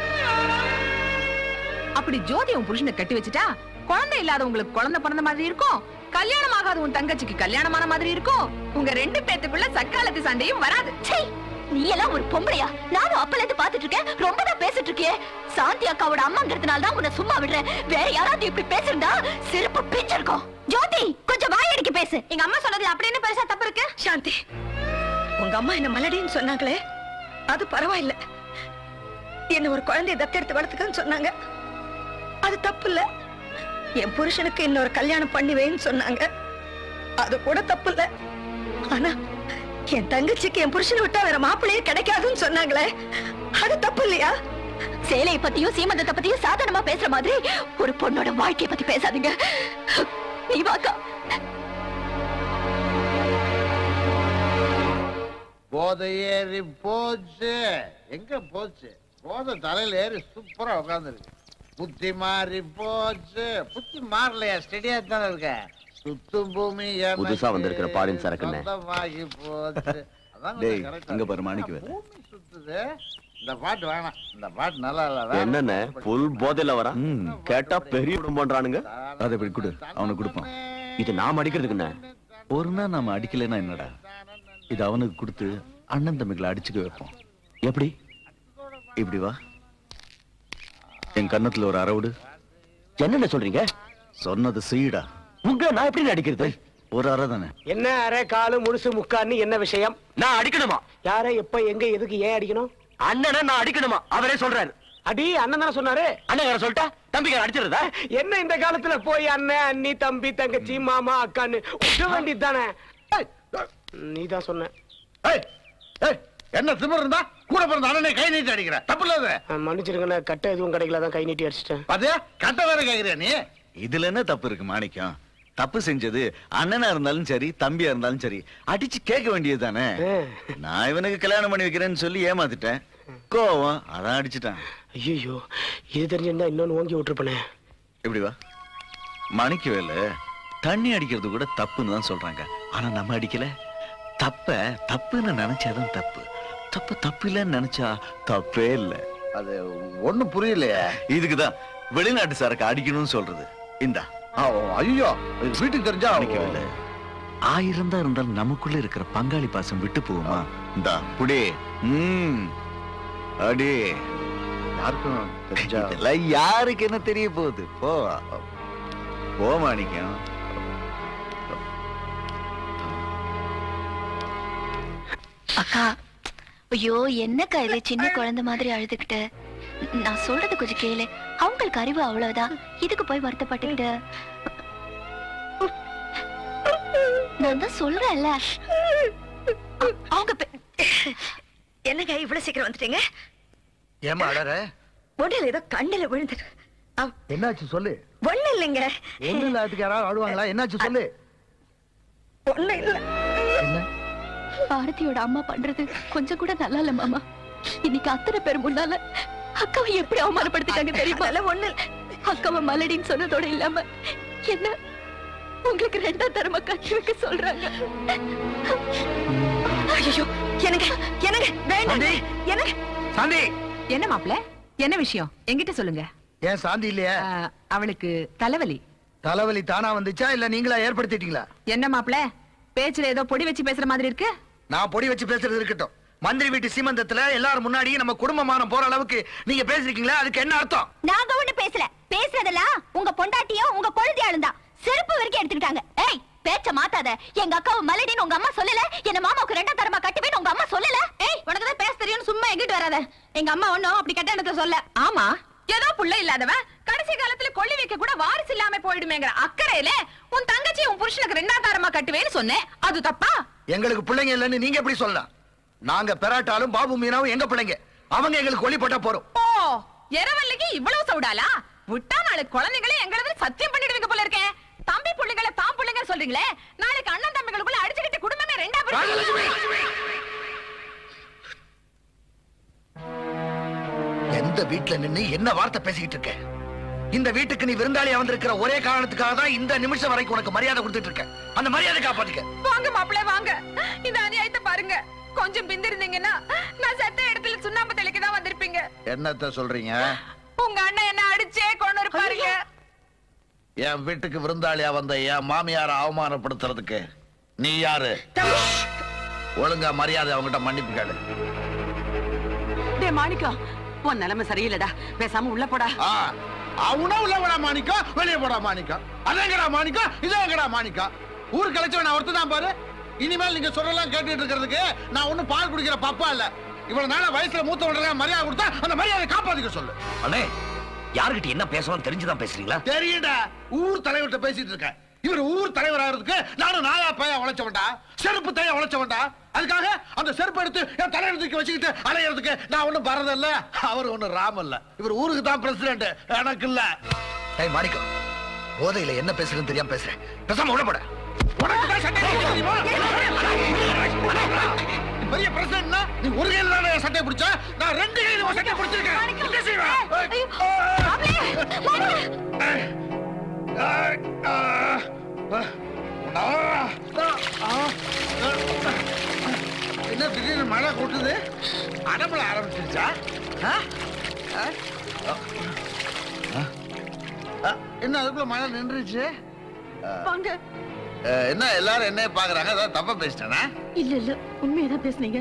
அப்படி ஜோதி உன் புருஷனை கட்டி வச்சுட்டா குழந்தை இல்லாதவங்களுக்கு குழந்தை பிறந்த மாதிரி இருக்கும், கல்யாணம் ஆகாத உன் தங்கச்சிக்கு கல்யாணமான மாதிரி இருக்கும். உங்க ரெண்டு பேத்துக்குள்ள சக்காலத்து சண்டையும் வராது. நீ எல்லாம் ஒரு பொம்பளையா? நானும் அப்பல இருந்து பாத்துட்டு இருக்கேன். ரொம்ப தான் பேசிட்டு இருக்கே. சாந்தி அக்காவோட அம்மாங்கிறதுனால தான் உன்னை சும்மா விடுறேன். வேற யாராவது இப்படி பேசிருந்தா செருப்பு பிஞ்சிருக்கும். ஜோதி, கொஞ்சம் வாயடிக்க பேசு. எங்க அம்மா சொன்னதுல அப்படி என்ன பெருசா தப்பு இருக்கு? சாந்தி, உங்க அம்மா என்ன மலடின்னு சொன்னாங்களே, அது பரவாயில்ல. என்ன ஒரு குழந்தைய தத்தெடுத்து வளர்த்துக்கன்னு சொன்னாங்க, அது தப்பு இல்ல. என் புருஷனுக்கு இன்னொரு கல்யாணம் பண்ணி வைன்னு சொன்னாங்க, அது கூட தப்பு இல்ல. ஆனா என் தங்கச்சிக்கு என் புருஷனை விட்டா வேற மாப்பிள்ளையே கிடைக்காதுன்னு சொன்னாங்களே, அது தப்பு இல்லையா? சேலையை பத்தியும் சீமந்தத்தை பத்தியும் சாதாரணமா பேசுற மாதிரி ஒரு பொண்ணோட வாழ்க்கையை பத்தி பேசாதீங்க. நீ வாக்கா. போதை ஏறி போச்சு. எங்க போச்சு? போதை தலையில ஏறி சூப்பரா உட்காந்துருக்கு. புத்தி மாறி போச்சு. புத்தி மாறலையா? ஸ்டெடியா தானே இருக்க. சுத்து பூமி புதுசா வந்திருக்கிற பாரின் சரக்குன்னு சொந்தமாகி போச்சு. டேய், அங்க பாரு மாணிக்க பூமி சுத்துது. இந்த பாட்டு வேணாம், இந்த பாட்டு நல்லா இல்ல. என்னென்ன புல் போதையில வரா? கேட்டா பெரிய குடும்பம்ன்றானுங்க. அதை இப்படி கொடு, அவனுக்கு கொடுப்பான். இது நாம அடிக்கிறதுக்குண்ணே. ஒரு நாள் நாம அடிக்கலைன்னா என்னடா, இது அவனுக்கு கொடுத்து அண்ணன் தம்பிகளை அடிச்சுக்க வைப்போம். எப்படி? இப்படி வா, என் கன்னத்துல ஒரு அரவுடு. என்னென்ன சொல்றீங்க? சொன்னது செய்யடா. உங்க நான் எப்படி அடிக்கிறது? ஒரு அரை தானே. என்ன அரை காலு முழுசு முக்கான்னு என்ன விஷயம்? நான் அடிக்கணுமா? யார எப்ப எங்க எதுக்கு ஏன் அடிக்கணும்? அண்ணனை நான் அடிக்கணுமா? அவரே சொல்றாரு. அடி அண்ணன் தானே சொன்னாரு. அண்ணன் வேற சொல்லிட்டா தம்பிக்கார அடிச்சிருதா? என்ன இந்த காலத்துல போய் அண்ணன் அண்ணி தம்பி தங்கச்சி மாமா அக்கான்னு விட வேண்டியது தானே? நீ தான் சொன்ன. என்ன திமிர் இருந்தா கூட பிறந்த அண்ணனை கை நீட்டி அடிக்கிற? தப்பு இல்ல. மன்னிச்சிருங்க, கட்டை எதுவும் கிடைக்கல தான் கை நீட்டி அடிச்சிட்டேன். பாத்தியா, கட்டை வேற கேக்குறியா நீ? இதுல என்ன தப்பு இருக்கு மாணிக்கம்? தப்பு செஞ்சது அண்ணனா இருந்தாலும் சரி தம்பியா இருந்தாலும் சரி அடிச்சு கேட்க வேண்டியது தானே. நான் இவனுக்கு கல்யாணம் பண்ணி வைக்கிறேன்னு சொல்லி ஏமாத்திட்டேன், கோவம் அதான் அடிச்சுட்டான். ஐயோ, இது தெரிஞ்சிருந்தா இன்னொன்னு ஓங்கி விட்டுருப்பனே. இப்படி வா. மாணிக்கவேல தண்ணி அடிக்கிறது கூட தப்புன்னு தான் சொல்றாங்க, ஆனா நம்ம அடிக்கல. தப்ப தப்புன்னு நினைச்சாதான் தப்பு, தப்பு தப்பு இல்லன்னு நினைச்சா தப்பே இல்ல. அது ஒண்ணும் புரியலையே. இதுக்குதான் வெளிநாட்டு சரக்கு அடிக்கணும்னு சொல்றது. இந்தா. ஐயோ, வீட்டுக்கு தெரிஞ்சா அடிக்கவில்லை. ஆயிரம் தான் இருந்தாலும் நமக்குள்ள இருக்கிற பங்காளி பாசம் விட்டு போகுமா? இந்தா புடி. ம் அடி. யாருக்கும் தெரிஞ்சா இதெல்லாம் யாருக்கு என்ன தெரிய போகுது? போ போ மாணிக்கம். அக்கா, ஐயோ என்னக்கா இது சின்ன குழந்தை மாதிரி அழுதுகிட்டு? நான் சொல்றது கொஞ்சம் கேளு. அவங்களுக்கு அறிவு அவ்வளவுதான், இதுக்கு போய் வருத்தப்பட்டுக்கிட்டு. நான் தான் சொல்றேன்ல. அவங்க என்னங்க இவ்வளவு சீக்கிரம் வந்துட்டீங்க? ஏமா அழற? உடல் ஏதோ கண்ணில விழுந்துட்டு. என்னாச்சு சொல்லு. ஒண்ணு இல்லைங்க. ஒண்ணு இல்ல. அதுக்கு யாராவது அழுவாங்களா? என்னாச்சு சொல்லு. ஒண்ணு இல்ல. பாரதியோட அம்மா பண்றது கொஞ்சம் கூட நல்லா இல்ல மாமா. இன்னைக்கு அத்தனை பேர் முன்னால அக்காவை எப்படி அவமானப்படுத்திட்டாங்க தெரியுமா? ஒண்ணு அக்காவை மலடின்னு சொன்னதோட இல்லாம என்ன உங்களுக்கு ரெண்டாம் தரமா கட்டி வைக்க சொல்றாங்க. ஐயோ, எனக்கு எனக்கு வேண்டாம். எனக்கு சாந்தி. என்ன மாப்ள, என்ன விஷயம் என்கிட்ட சொல்லுங்க. ஏன் சாந்தி இல்லையா? அவளுக்கு தலைவலி. தலைவலி தானா வந்துச்சா இல்ல நீங்களா ஏற்படுத்திட்டீங்களா? என்ன மாப்ள, பேச்சுல ஏதோ பொடி வச்சு பேசுற மாதிரி இருக்கு. நான் பொடி வச்சு பேசுறது இருக்கட்டும். மந்திரி வீட்டு சீமந்தத்துல எல்லாரும் முன்னாடி நம்ம குடும்பமானம் போற அளவுக்கு நீங்க பேசிருக்கீங்களா? அதுக்கு என்ன அர்த்தம்? நாங்க ஒண்ணு பேசல. பேசுறதெல்லாம் உங்க பொண்டாட்டியும் உங்க கொழுந்தியாளும் தான். செருப்பு வரைக்கும் எடுத்துக்கிட்டாங்க. ஏய், பேச்ச மாத்தாத. எங்க அக்காவை மலடின்னு உங்க அம்மா சொல்லல. என்ன மாமாவுக்கு ரெண்டாம் தரமா கட்டுவேன்னு உங்க அம்மா சொல்லல. ஏய், உனக்கு தான் பேச தெரியும்னு சும்மா எங்கிட்டு வராத. எங்க அம்மா ஒண்ணும் அப்படி கட்ட எனக்கு சொல்ல. ஆமா, ஏதோ புள்ள இல்லாதவன் கடைசி காலத்துல கொள்ளி வைக்க கூட வாரிசு இல்லாம போயிடுமேங்கிற அக்கறையில உன் தங்கச்சி உன் புருஷனுக்கு ரெண்டாம் தரமா கட்டுவேன்னு சொன்னேன். அது தப்பா? எங்களுக்கு பிள்ளைங்க இல்லன்னு நீங்க எப்படி சொல்லலாம்? நாங்க பெராட்டாலும் பாபு மீனாவும் எங்க பிள்ளைங்க. அவங்க எங்களுக்கு கொல்லி போட்டா போறோம். ஓ, எரவல்லிக்கு இவ்வளவு சவுடாலா? விட்டா நாளைக்கு குழந்தைகளை எங்களது சத்தியம் பண்ணிடுவீங்க போல இருக்கேன். தம்பி புள்ளைகளை தாம் புள்ளைங்க சொல்றீங்களே, நாளைக்கு அண்ணன் தம்பிகளுக்குள்ள அடிச்சுக்கிட்டு குடும்பமே ரெண்டா பிரிச்சு. எந்த வீட்டுல நின்னு என்ன வார்த்தை பேசிக்கிட்டு இருக்க? இந்த வீட்டுக்கு நீ விருந்தாளியா வந்திருக்கிற ஒரே காரணத்துக்காக தான் இந்த நிமிஷம் வரைக்கும் உனக்கு மரியாதை கொடுத்துட்டு இருக்கேன். அந்த மரியாதை காப்பாத்திக்க. வாங்க மாப்பிள்ளை வாங்க. இந்த அநியாயத்தை பாருங்க. கொஞ்சம் பிந்திருந்தீங்கன்னா நான் செத்த இடத்துல சுண்ணாம்பு தெளிக்க தான் வந்திருப்பீங்க. என்னத்த சொல்றீங்க? உங்க அண்ணன் என்ன அடிச்சே கொண்டு இருப்பாருங்க. என் வீட்டுக்கு விருந்தாளியா வந்த என் மாமியார அவமானப்படுத்துறதுக்கு நீ யாரு? ஒழுங்கா மரியாதை அவங்ககிட்ட மன்னிப்பு கேளு. டே மாணிக்கம், உன் நிலைமை சரியில்லடா, பேசாம உள்ள போடா. அவனா உள்ள போடா மாணிக்கம், வெளியே போடா மாணிக்கம். அதங்கடா மாணிக்கம், இதங்கடா மாணிக்கம். ஊரு கலைச்சவன் ஒருத்தர் தான் பாரு. இனிமேல் நீங்க சொல்லலாம் கேட்டுட்டு இருக்கிறதுக்கு நான் ஒண்ணும் பால் குடிக்கிற பப்பா இல்ல. இவ்வளவு நாள வயசுல மூத்தவங்க மரியாதை கொடுத்தா அந்த மரியாதை காப்பாத்திக்க சொல்லு. அண்ணே, யாருகிட்ட என்ன பேசணும் தெரிஞ்சுதான் பேசுறீங்களா? தெரியுடா, ஊர் தலைவர்கிட்ட பேசிட்டு இருக்கேன். இவர் ஊர் தலைவர் ஆகிறதுக்கு நானும் நாயா பையா உழைச்சவன்டா, செருப்பு தையா உழைச்சவன்டா. அதுக்காக அந்த செருப்பு எடுத்து என் தலையில தூக்கி வச்சுக்கிட்டு அலையிறதுக்கு நான் ஒண்ணும் பரதல்ல. அவர் ஒண்ணு ராம் இல்ல, இவர் ஊருக்கு தான் பிரசிடென்ட், எனக்கு இல்ல. டேய் மாணிக்கம், போதையில என்ன பேசுறேன்னு தெரியாம பேசுறேன். பேசாம உள்ள போட. பெரிய பிரசிடென்ட்னா நீ ஒரு கையில தான் சட்டை பிடிச்ச, நான் ரெண்டு கையில சட்டை பிடிச்சிருக்கேன். என்ன செய்வேன்? என்ன திடீர்னு மழை கொட்டுது? அடம்பல ஆரம்பிச்சிருச்சா? என்ன அதுக்குள்ள மழை நின்றுச்சு? என்ன எல்லாரும் என்ன பாக்குறாங்க? அதான் தப்பா பேசிட்டேனா? இல்ல இல்ல, உண்மையதான் பேசுனீங்க.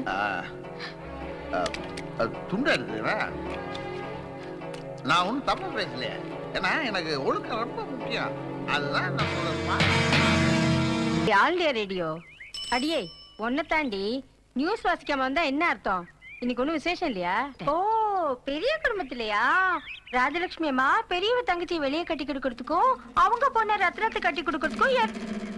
துண்டா இருக்குதுண்ணா, நான் ஒன்னும் தப்பா பேசலையே. ஏன்னா எனக்கு ஒழுக்கம் ரொம்ப முக்கியம். அதுதான் நான் சொல்றேன். ஆல் இந்தியா ரேடியோ அடியே ஒன்ன தாண்டி நியூஸ் வாசிக்காம வந்தா என்ன அர்த்தம்? இன்னைக்கு ஒண்ணும் விசேஷம் இல்லையா? ஓ, பெரிய குடும்பத்திலயா? ராஜலட்சுமி அம்மா பெரியவ தங்கச்சி வெளியே கட்டி கொடுக்கறதுக்கும் அவங்க பொண்ண ரத்னத்தை கட்டி கொடுக்கறதுக்கும்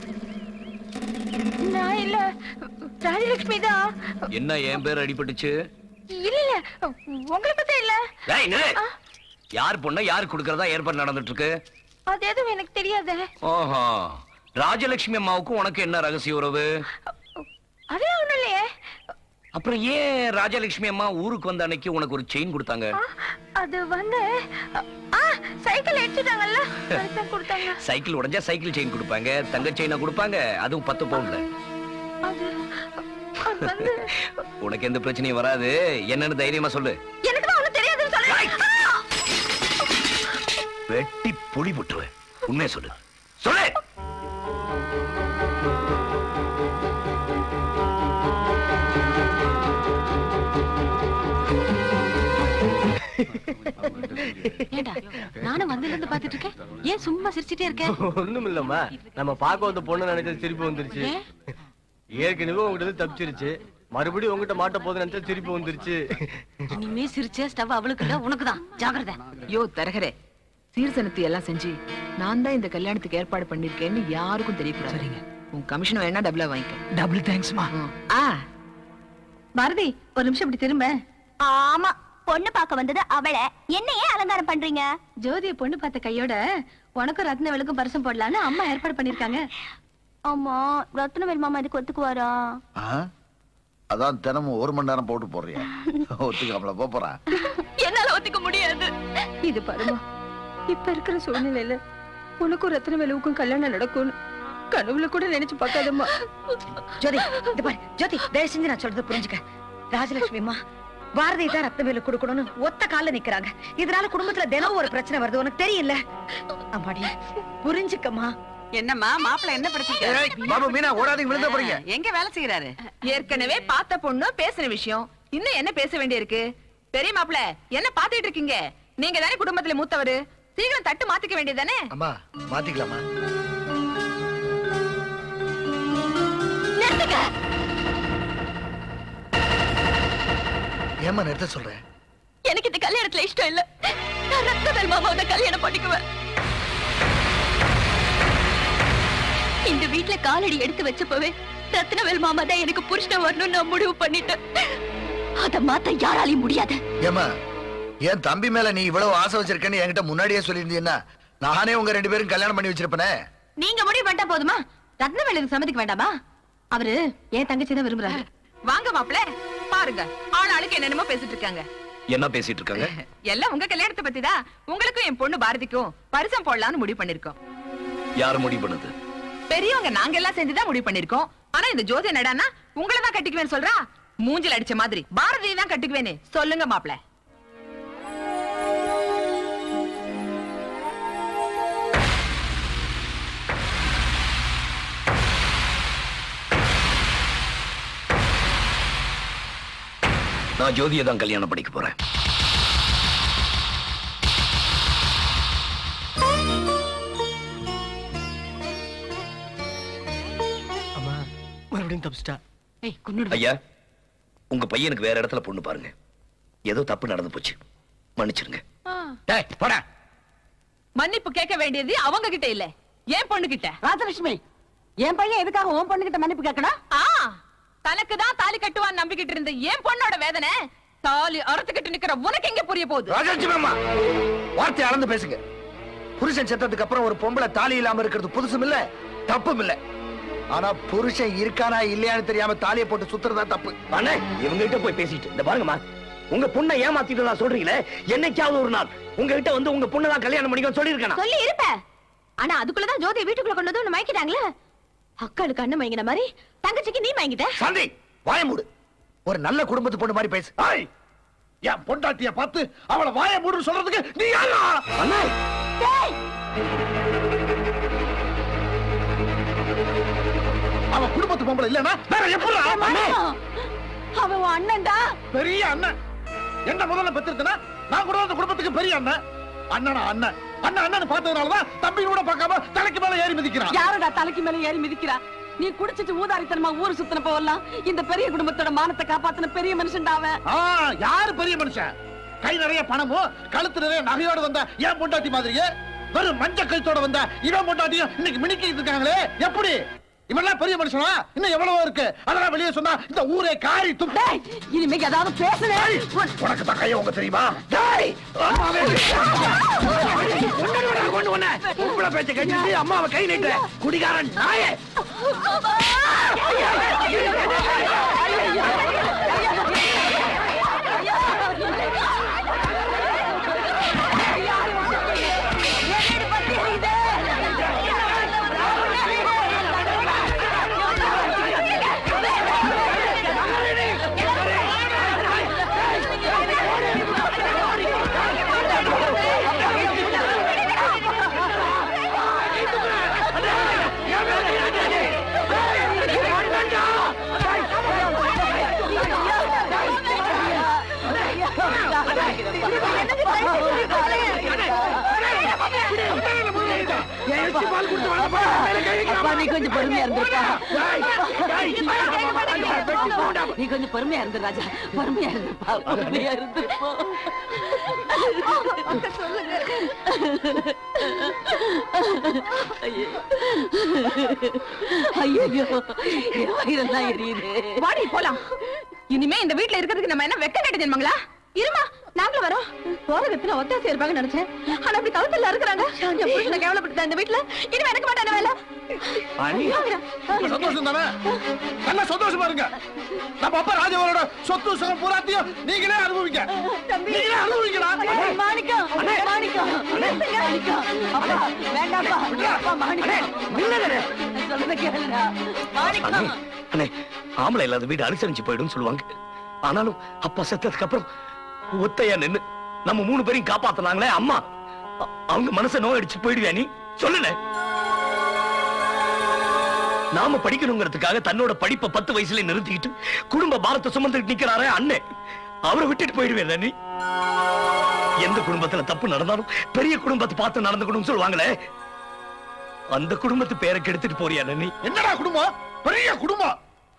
நான் இல்ல, ராஜலட்சுமி தான். என்ன என் பேர் அடிபட்டுச்சு? இல்ல இல்ல, உங்களை பத்தி இல்ல. யார் பொண்ண யாரு கொடுக்கறதா ஏற்பாடு நடந்துட்டு இருக்கு? அது எதுவும் எனக்கு தெரியாது. ஓஹோ, ராஜலட்சுமி அம்மாவுக்கும் உனக்கு என்ன ரகசிய உறவு? அதே ஒண்ணு இல்லையே. அப்புறம் ஏன் ராஜலட்சுமி அம்மா ஊருக்கு வந்த அன்னைக்கு உனக்கு ஒரு செயின் கொடுத்தாங்க? அது வந்து சைக்கிள் எடுத்துட்டாங்கல்ல, அதுதான் கொடுத்தாங்க. சைக்கிள் உடைஞ்சா சைக்கிள் செயின் கொடுப்பாங்க, தங்க செயினா கொடுப்பாங்க, அதுவும் பத்து பவுன்ல. உனக்கு எந்த பிரச்சனையும் வராது. என்னன்னு தைரியமா சொல்லு. எனக்கு தான் ஒண்ணு தெரியாதுன்னு சொல்ல. வெட்டி புடி புட்டுவேன். உண்மையை சொல்லு, சொல்லு. நானும் வந்ததுல இருந்து பாத்துட்டு இருக்கேன். ஏன் சும்மா சிரிச்சிட்டே இருக்கேன்? ஒண்ணும் இல்லம்மா, நம்ம பாக்க வந்த பொண்ணு நினைச்சது திருப்பி வந்துருச்சு. ஏற்கனவே உங்ககிட்ட தப்பிச்சிருச்சு, மறுபடியும் உங்ககிட்ட மாட்ட போது நினைச்சா திருப்பி வந்துருச்சு. இனிமே சிரிச்ச ஸ்டவ் அவளுக்கு இல்ல, உனக்குதான். ஜாகிரதை. யோ தரகரே, சீர்சனத்தை எல்லாம் செஞ்சு நான் தான் இந்த கல்யாணத்துக்கு ஏற்பாடு பண்ணிருக்கேன்னு யாருக்கும் தெரியக்கூடாது. சரிங்க, உன் கமிஷன் வேணா டபுளா வாங்கிக்க. டபுள் தேங்க்ஸ்மா. ஆ பாரதி, ஒரு நிமிஷம் இப்படி திரும்ப. ஆமா, பொண்ணு பார்க்க வந்தது அவளை, என்னையே அலங்காரம் பண்றீங்க? ஜோதிய பொண்ணு பார்த்த கையோட உனக்கும் ரத்னவேலுக்கும் பரிசம் போடலான்னு அம்மா ஏற்பாடு பண்ணிருக்காங்க. ஆமா, ரத்னவேல் மாமா இதுக்கு ஒத்துக்குவாரா? அதான் தினமும் ஒரு மணி நேரம் போட்டு போறியா? ஒத்துக்காமல போறா? என்னால ஒத்துக்க முடியாது. இது பாருமா, இப்ப இருக்கிற சூழ்நிலையில உனக்கும் ரத்னவேலுக்கும் கல்யாணம் நடக்கும் கனவுல கூட நினைச்சு பார்க்காதம்மா. ஜோதி, இது பாரு ஜோதி, தயவு செஞ்சு நான் சொல்றது புரிஞ்சுக்க. ராஜலட்சுமி அம்மா பாரதி தான் ரத்னவேலு கொடுக்கணும்னு ஒத்த கால நிக்கிறாங்க. இதனால குடும்பத்துல தினம் ஒரு பிரச்சனை வருது, உனக்கு தெரியல? அம்மாடி புரிஞ்சுக்கம்மா. என்னம்மா மாப்பிள்ள என்ன படிச்சிருக்காரு? பாபு மீனா ஓடாதீங்க, விழுந்த போறீங்க. எங்க வேலை செய்யறாரு? ஏற்கனவே பார்த்த பொண்ணு பேசுற விஷயம் இன்னும் என்ன பேச வேண்டியிருக்கு? பெரிய மாப்பிள்ள என்ன பாத்துட்டு இருக்கீங்க? நீங்க தானே குடும்பத்துல மூத்தவரு, சீக்கிரம் தட்டு மாத்திக்க வேண்டியதானே? அம்மா மாத்திக்கலாமா? ஏமா நிறுத்த சொல்றேன்? எனக்கு இந்த கல்யாணத்துல இஷ்டம் இல்ல. நான் ரத்னவேல் மாமாவை கல்யாணம் பண்ணிக்குவேன். இந்த வீட்டுல காலடி எடுத்து வச்சப்பவே ரத்னவேல் மாமா தான் எனக்கு புருஷன் வரணும்னு நான் முடிவு பண்ணிட்டேன். அத மாத்த யாராலையும் முடியாது. ஏமா, என் தம்பி மேல நீ இவ்வளவு ஆசை வச்சிருக்கேன்னு என்கிட்ட முன்னாடியே சொல்லியிருந்தீங்கன்னா நானே உங்க ரெண்டு பேரும் கல்யாணம் பண்ணி வச்சிருப்பேனே. நீங்க முடிவு பண்ணிட்டா போதுமா? ரத்னவேலுக்கு சம்மதிக்க வேண்டாமா? அவரு என் தங்கச்சி தான் விரும்புறாரு. வாங்க மாப்பிள்ள, பாருங்க ஆள் ஆளுக்கு என்னென்னமோ பேசிட்டு இருக்காங்க. என்ன பேசிட்டு இருக்காங்க? எல்லாம் உங்க கல்யாணத்தை பத்தி தான். உங்களுக்கும் என் பொண்ணு பாரதிக்கும் பரிசம் போடலாம்னு முடிவு பண்ணிருக்கோம். யார் முடிவு பண்ணது? பெரியவங்க நாங்க எல்லாம் சேர்ந்துதான் முடிவு பண்ணிருக்கோம். ஆனா இந்த ஜோதி என்னடான்னா உங்களை தான் கட்டிக்குவேன்னு சொல்றா. மூஞ்சில் அடிச்ச மாதிரி பாரதியை தான் கட்டிக்குவேன்னு சொல்லுங்க மாப்ள. நான் ஜோதியை தான் கல்யாணம் பண்ணிக்க போறேன். மறுபடியும் தப்பிச்சிட்டா. ஐயா, உங்க பையனுக்கு வேற இடத்துல பொண்ணு பாருங்க. ஏதோ தப்பு நடந்து போச்சு, மன்னிச்சிருங்க. மன்னிப்பு கேட்க வேண்டியது அவங்க கிட்ட இல்ல, என் பொண்ணு கிட்ட. ராஜலட்சுமி, என் பையன் எதுக்காக உன் பொண்ணு கிட்ட மன்னிப்பு கேட்கணும்? தனக்கு தான் தாலி கட்டுவான்னு நம்பிக்கிட்டு இருந்த என் பொண்ணோட வேதனை தாலி அறுத்துக்கிட்டு நிக்கிற உனக்கு எங்க புரிய போகுது? ராஜலட்சுமி அம்மா, வார்த்தை அளந்து பேசுங்க. புருஷன் செத்ததுக்கு அப்புறம் ஒரு பொம்பளை தாலி இல்லாம இருக்கிறது புதுசும் இல்ல, தப்பும் இல்ல. ஆனா புருஷன் இருக்கானா இல்லையான்னு தெரியாம தாலியை போட்டு சுத்துறதா தப்பு. அண்ணே, இவங்க கிட்ட போய் பேசிட்டு இந்த பாருங்கம்மா, உங்க பொண்ணை ஏமாத்திட்டு சொல்றீங்களே, என்னைக்காவது ஒரு நாள் உங்ககிட்ட வந்து உங்க பொண்ணை தான் கல்யாணம் பண்ணிக்க சொல்லி இருக்கேன். சொல்லி இருப்ப. ஆனா அதுக்குள்ளதான் ஜோதியை வீட்டுக்குள்ள கொண்டு வந்து மயக்கிட்டாங்களே. அக்காளுக்கு அண்ணன் மயங்கின மாதிரி தங்கச்சிக்கு நீ மயங்கிட்ட. சாந்தி, வாய மூடு. ஒரு நல்ல குடும்பத்து பொண்ணு மாதிரி பேசு. என் பொண்டாட்டிய பார்த்து அவளை வாய மூடுன்னு சொல்றதுக்கு நீ யாரா? அண்ணே, டேய், அவ குடும்பத்து பொம்பளை இல்லனா வேற எப்படி? அவ உன் அண்ணன்டா. பெரிய அண்ணன். என்ன முதல்ல பெத்திருக்கனா நான் கூட அந்த குடும்பத்துக்கு பெரிய அண்ணன். அண்ணனா அண்ணன் அண்ணன் அண்ணன் பார்த்ததுனாலதான் தம்பி கூட பார்க்காம தலைக்கு மேல ஏறி மிதிக்கிறான். யாருடா தலைக்கு மேல ஏறி மிதிக்கிறா? நீ குடிச்சிட்டு ஊதாரித்தனமா ஊரு சுத்தின போவெல்லாம் இந்த பெரிய குடும்பத்தோட மானத்தை காப்பாத்தின பெரிய மனுஷன்டா அவன். யாரு பெரிய மனுஷன்? கை நிறைய பணமும் கழுத்து நிறைய நகையோட வந்த ஏன் பொண்டாட்டி மாதிரியே வெறும் மஞ்ச கழுத்தோட வந்த இவன் பொண்டாட்டியும் இன்னைக்கு மினிக்கிட்டு இருக்காங்களே, எப்படி? இவெல்லாம் பெரிய மனுஷனா? இன்னும் எவ்வளவோ இருக்கு. அதெல்லாம் வெளியே சொன்னா இந்த ஊரே காரி துப்பு. இனிமே ஏதாவது பேசுனேன் உனக்கு தான் கைய உங்க தெரியுமா? உங்களை பேச்ச கட்டிட்டு அம்மாவை கை நீட்ட குடிகாரன் நாயே. நீ கொஞ்சம் பொறுமையா இருந்திருப்பா. நீ கொஞ்சம் பொறுமையா இருந்து ராஜா, பொறுமையா இருந்திருப்பா, பொறுமையா இருந்திருப்பா. ஐயோ, வயிறெல்லாம் எரியுது. வாடி போலாம். இனிமே இந்த வீட்டுல இருக்கிறதுக்கு நம்ம என்ன வெக்க கட்ட ஜென்மங்களா? இருமா, நாங்களும் வரோம். போற வித்துல ஒத்தாசி இருப்பாங்க நினைச்சேன். ஆனா அப்படி கவுத்தல்ல இருக்கிறாங்க. என் புருஷனை கேவலப்படுத்த இந்த வீட்டுல இனிமே எனக்கு மாட்டேன் வேலை. சந்தோஷம் தானே? நல்ல சந்தோஷமா இருங்க. நம்ம அப்பா ராஜாவோட சொத்து சுகம் பூராத்தையும் நீங்களே அனுபவிங்க. நீங்களே அனுபவிங்களா? மாணிக்கம், மாணிக்கம், மாணிக்கம். அப்பா வேண்டாப்பா, அப்பா மாணிக்கம். சொல்றத கேளுடா மாணிக்கம். அண்ணே, ஆம்பளை இல்லாத வீடு அனுசரிச்சு போயிடும் சொல்லுவாங்க. ஆனாலும் அப்பா செத்ததுக்கு அப்புறம் ஒத்தையா நின்னு நம்ம மூணு பேரையும் காப்பாத்தினாங்களே அம்மா, அவங்க மனசை நோயடிச்சு போயிடுவியா நீ? சொல்லுன. நாம படிக்கணுங்கிறதுக்காக தன்னோட படிப்பை பத்து வயசுல நிறுத்திக்கிட்டு குடும்ப பாரத்தை சுமந்துட்டு நிக்கிறாரே அண்ணே, அவரை விட்டுட்டு போயிடுவேன் நீ? எந்த குடும்பத்துல தப்பு நடந்தாலும் பெரிய குடும்பத்தை பார்த்து நடந்துக்கணும்னு சொல்லுவாங்களே, அந்த குடும்பத்து பேரை கெடுத்துட்டு போறியா நீ? என்னடா குடும்பம்? பெரிய குடும்பம்.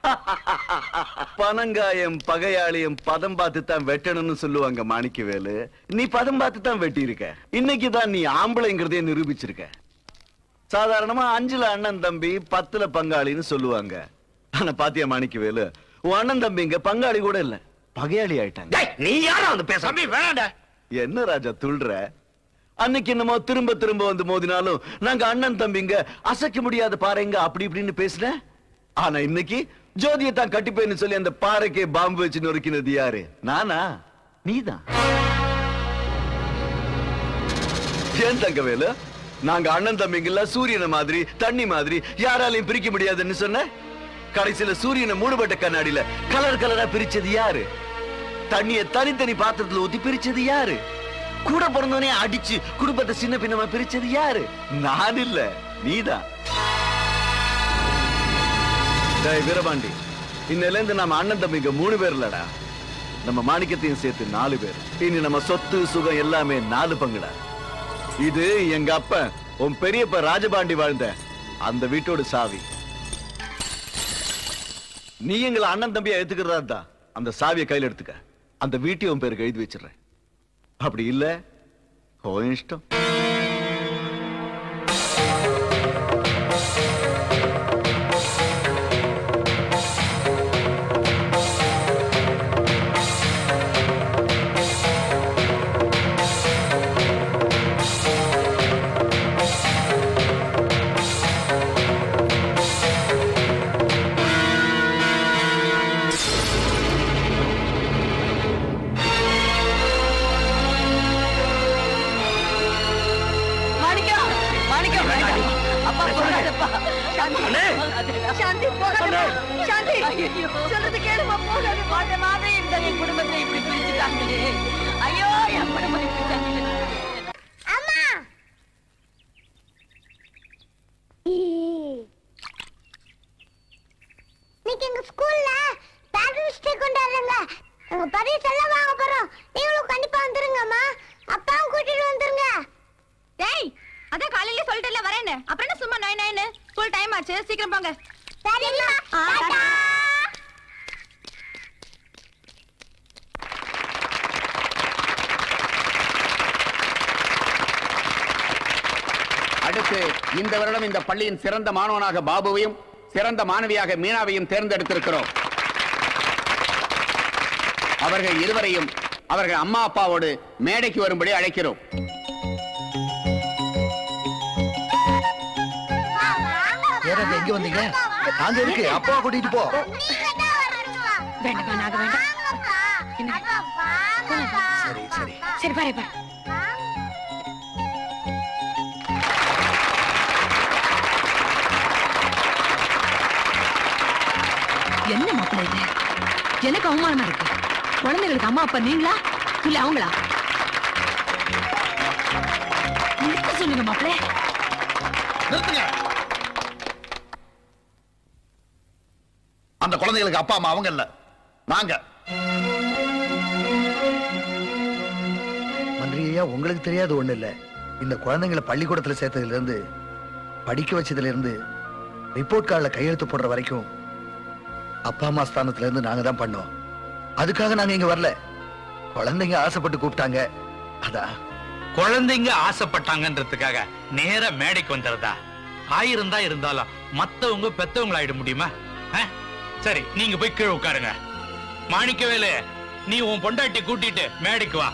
பனங்காயம் பகையாளியம் பதம் பார்த்து தான் வெட்டணும்னு சொல்லுவாங்க மாணிக்கவேலு. நீ பதம் பார்த்து தான் வெட்டி இருக்க. இன்னைக்குதான் நீ ஆம்பளைங்கிறதே நிரூபிச்சிருக்க. சாதாரணமா அஞ்சுல அண்ணன் தம்பி பத்துல பங்காளின்னு சொல்லுவாங்க. ஆனா பாத்தியா மாணிக்கவேலு, உன் அண்ணன் தம்பிங்க பங்காளி கூட இல்ல, பகையாளி ஆயிட்டாங்க. நீ யாரா வந்து பேச? வேணாண்டா. என்ன ராஜா துள்ற? அன்னைக்கு என்னமோ திரும்ப திரும்ப வந்து மோதினாலும் நாங்க அண்ணன் தம்பிங்க அசைக்க முடியாத பாருங்க அப்படி இப்படின்னு பேசுன. ஆனா இன்னைக்கு ஜோதியை தான் கட்டிப்பேன்னு சொல்லி அந்த பாறைக்கே பாம்பு வச்சு நொறுக்கினது யாரு? நானா? நீதான். ஏன் தங்கவேலு, நாங்க அண்ணன் தம்பிங்கள சூரியனை மாதிரி தண்ணி மாதிரி யாராலையும் பிரிக்க முடியாதுன்னு சொன்ன. கடைசியில சூரியனை மூடுபட்ட கண்ணாடியில கலர் கலரா பிரிச்சது யாரு? தண்ணிய தனித்தனி பாத்திரத்துல ஊத்தி பிரிச்சது யாரு? கூட பிறந்தவனே அடிச்சு குடும்பத்தை சின்ன பின்னமா பிரிச்சது யாரு? நான் இல்ல, நீதான். வீரபாண்டி, இன்னையில இருந்து நம்ம அண்ணன் தம்பிங்க மூணு பேர் இல்லடா, நம்ம மாணிக்கத்தையும் சேர்த்து நாலு பேர். இனி நம்ம சொத்து சுகம் எல்லாமே நாலு பங்குடா. இது எங்க அப்ப உன் பெரியப்ப ராஜபாண்டி வாழ்ந்த அந்த வீட்டோட சாவி. நீ எங்களை அண்ணன் தம்பியா எடுத்துக்கிறதா இருந்தா அந்த சாவியை கையில் எடுத்துக்க. அந்த வீட்டையும் உன் பேருக்கு எழுதி வச்சிடறேன். அப்படி இல்ல ஓ இஷ்டம். சாந்தி போகாதே, சாந்தி சொல்றது கேளுமா, போகாதே. மாதமாவே இந்த என் குடும்பத்தை இப்படி பிரிச்சுட்டாங்களே. ஐயோ, என் குடும்பம் இப்படி அம்மா. இன்னைக்கு எங்க ஸ்கூல்ல பேரண்ட்ஸ் டே கொண்டாடுறாங்க. நாங்க பரிசு எல்லாம் வாங்க போறோம். நீங்களும் கண்டிப்பா வந்துருங்க அம்மா. அப்பாவும் கூட்டிட்டு வந்துருங்க. டேய், அதான் காலையில சொல்லிட்டல வரேன்னு. அப்புறம் என்ன சும்மா நை நைன்னு? ஸ்கூல் டைம் ஆச்சு, சீக்கிரம் போங்க. சரிம்மா. டாடா. அடுத்து இந்த வருடம் இந்த பள்ளியின் சிறந்த மாணவனாக பாபுவையும் சிறந்த மாணவியாக மீனாவையும் தேர்ந்தெடுத்திருக்கிறோம். அவர்கள் இருவரையும் அவர்கள் அம்மா அப்பாவோடு மேடைக்கு வரும்படி அழைக்கிறோம். எங்க வந்தீங்க? அங்க இருக்கு, அப்பா கூட்டிட்டு போ. வேண்டாம், நாங்க வேண்டாம். சரி சரி சரி, பாரு பாரு. என்ன மாப்பிள்ளை இது? எனக்கு அவமானமா இருக்கு. குழந்தைகளுக்கு அம்மா அப்பா நீங்களா இல்ல அவங்களா? நிறுத்த சொல்லுங்க மாப்பிள்ளை. நிறுத்துங்க. அந்த குழந்தைகளுக்கு அப்பா அம்மா அவங்க இல்ல, நாங்க. மந்திரியா, உங்களுக்கு தெரியாது ஒண்ணு இல்ல. இந்த குழந்தைங்களை பள்ளிக்கூடத்துல சேர்த்ததுல இருந்து படிக்க வச்சதுல இருந்து ரிப்போர்ட் கார்டுல கையெழுத்து போடுற வரைக்கும் அப்பா அம்மா ஸ்தானத்துல இருந்து நாங்க தான் பண்ணோம். அதுக்காக நாங்க இங்க வரல. குழந்தைங்க ஆசைப்பட்டு கூப்பிட்டாங்க, அதான். குழந்தைங்க ஆசைப்பட்டாங்கன்றதுக்காக நேர மேடைக்கு வந்துறதா? ஆயிரம் தான் இருந்தாலும் மத்தவங்க பெத்தவங்க ஆயிட முடியுமா? சரி, நீங்க போய் கீழே உட்காருங்க. மாணிக்கவேலு, நீ உன் பொண்டாட்டி கூட்டிட்டு மேடைக்கு வா.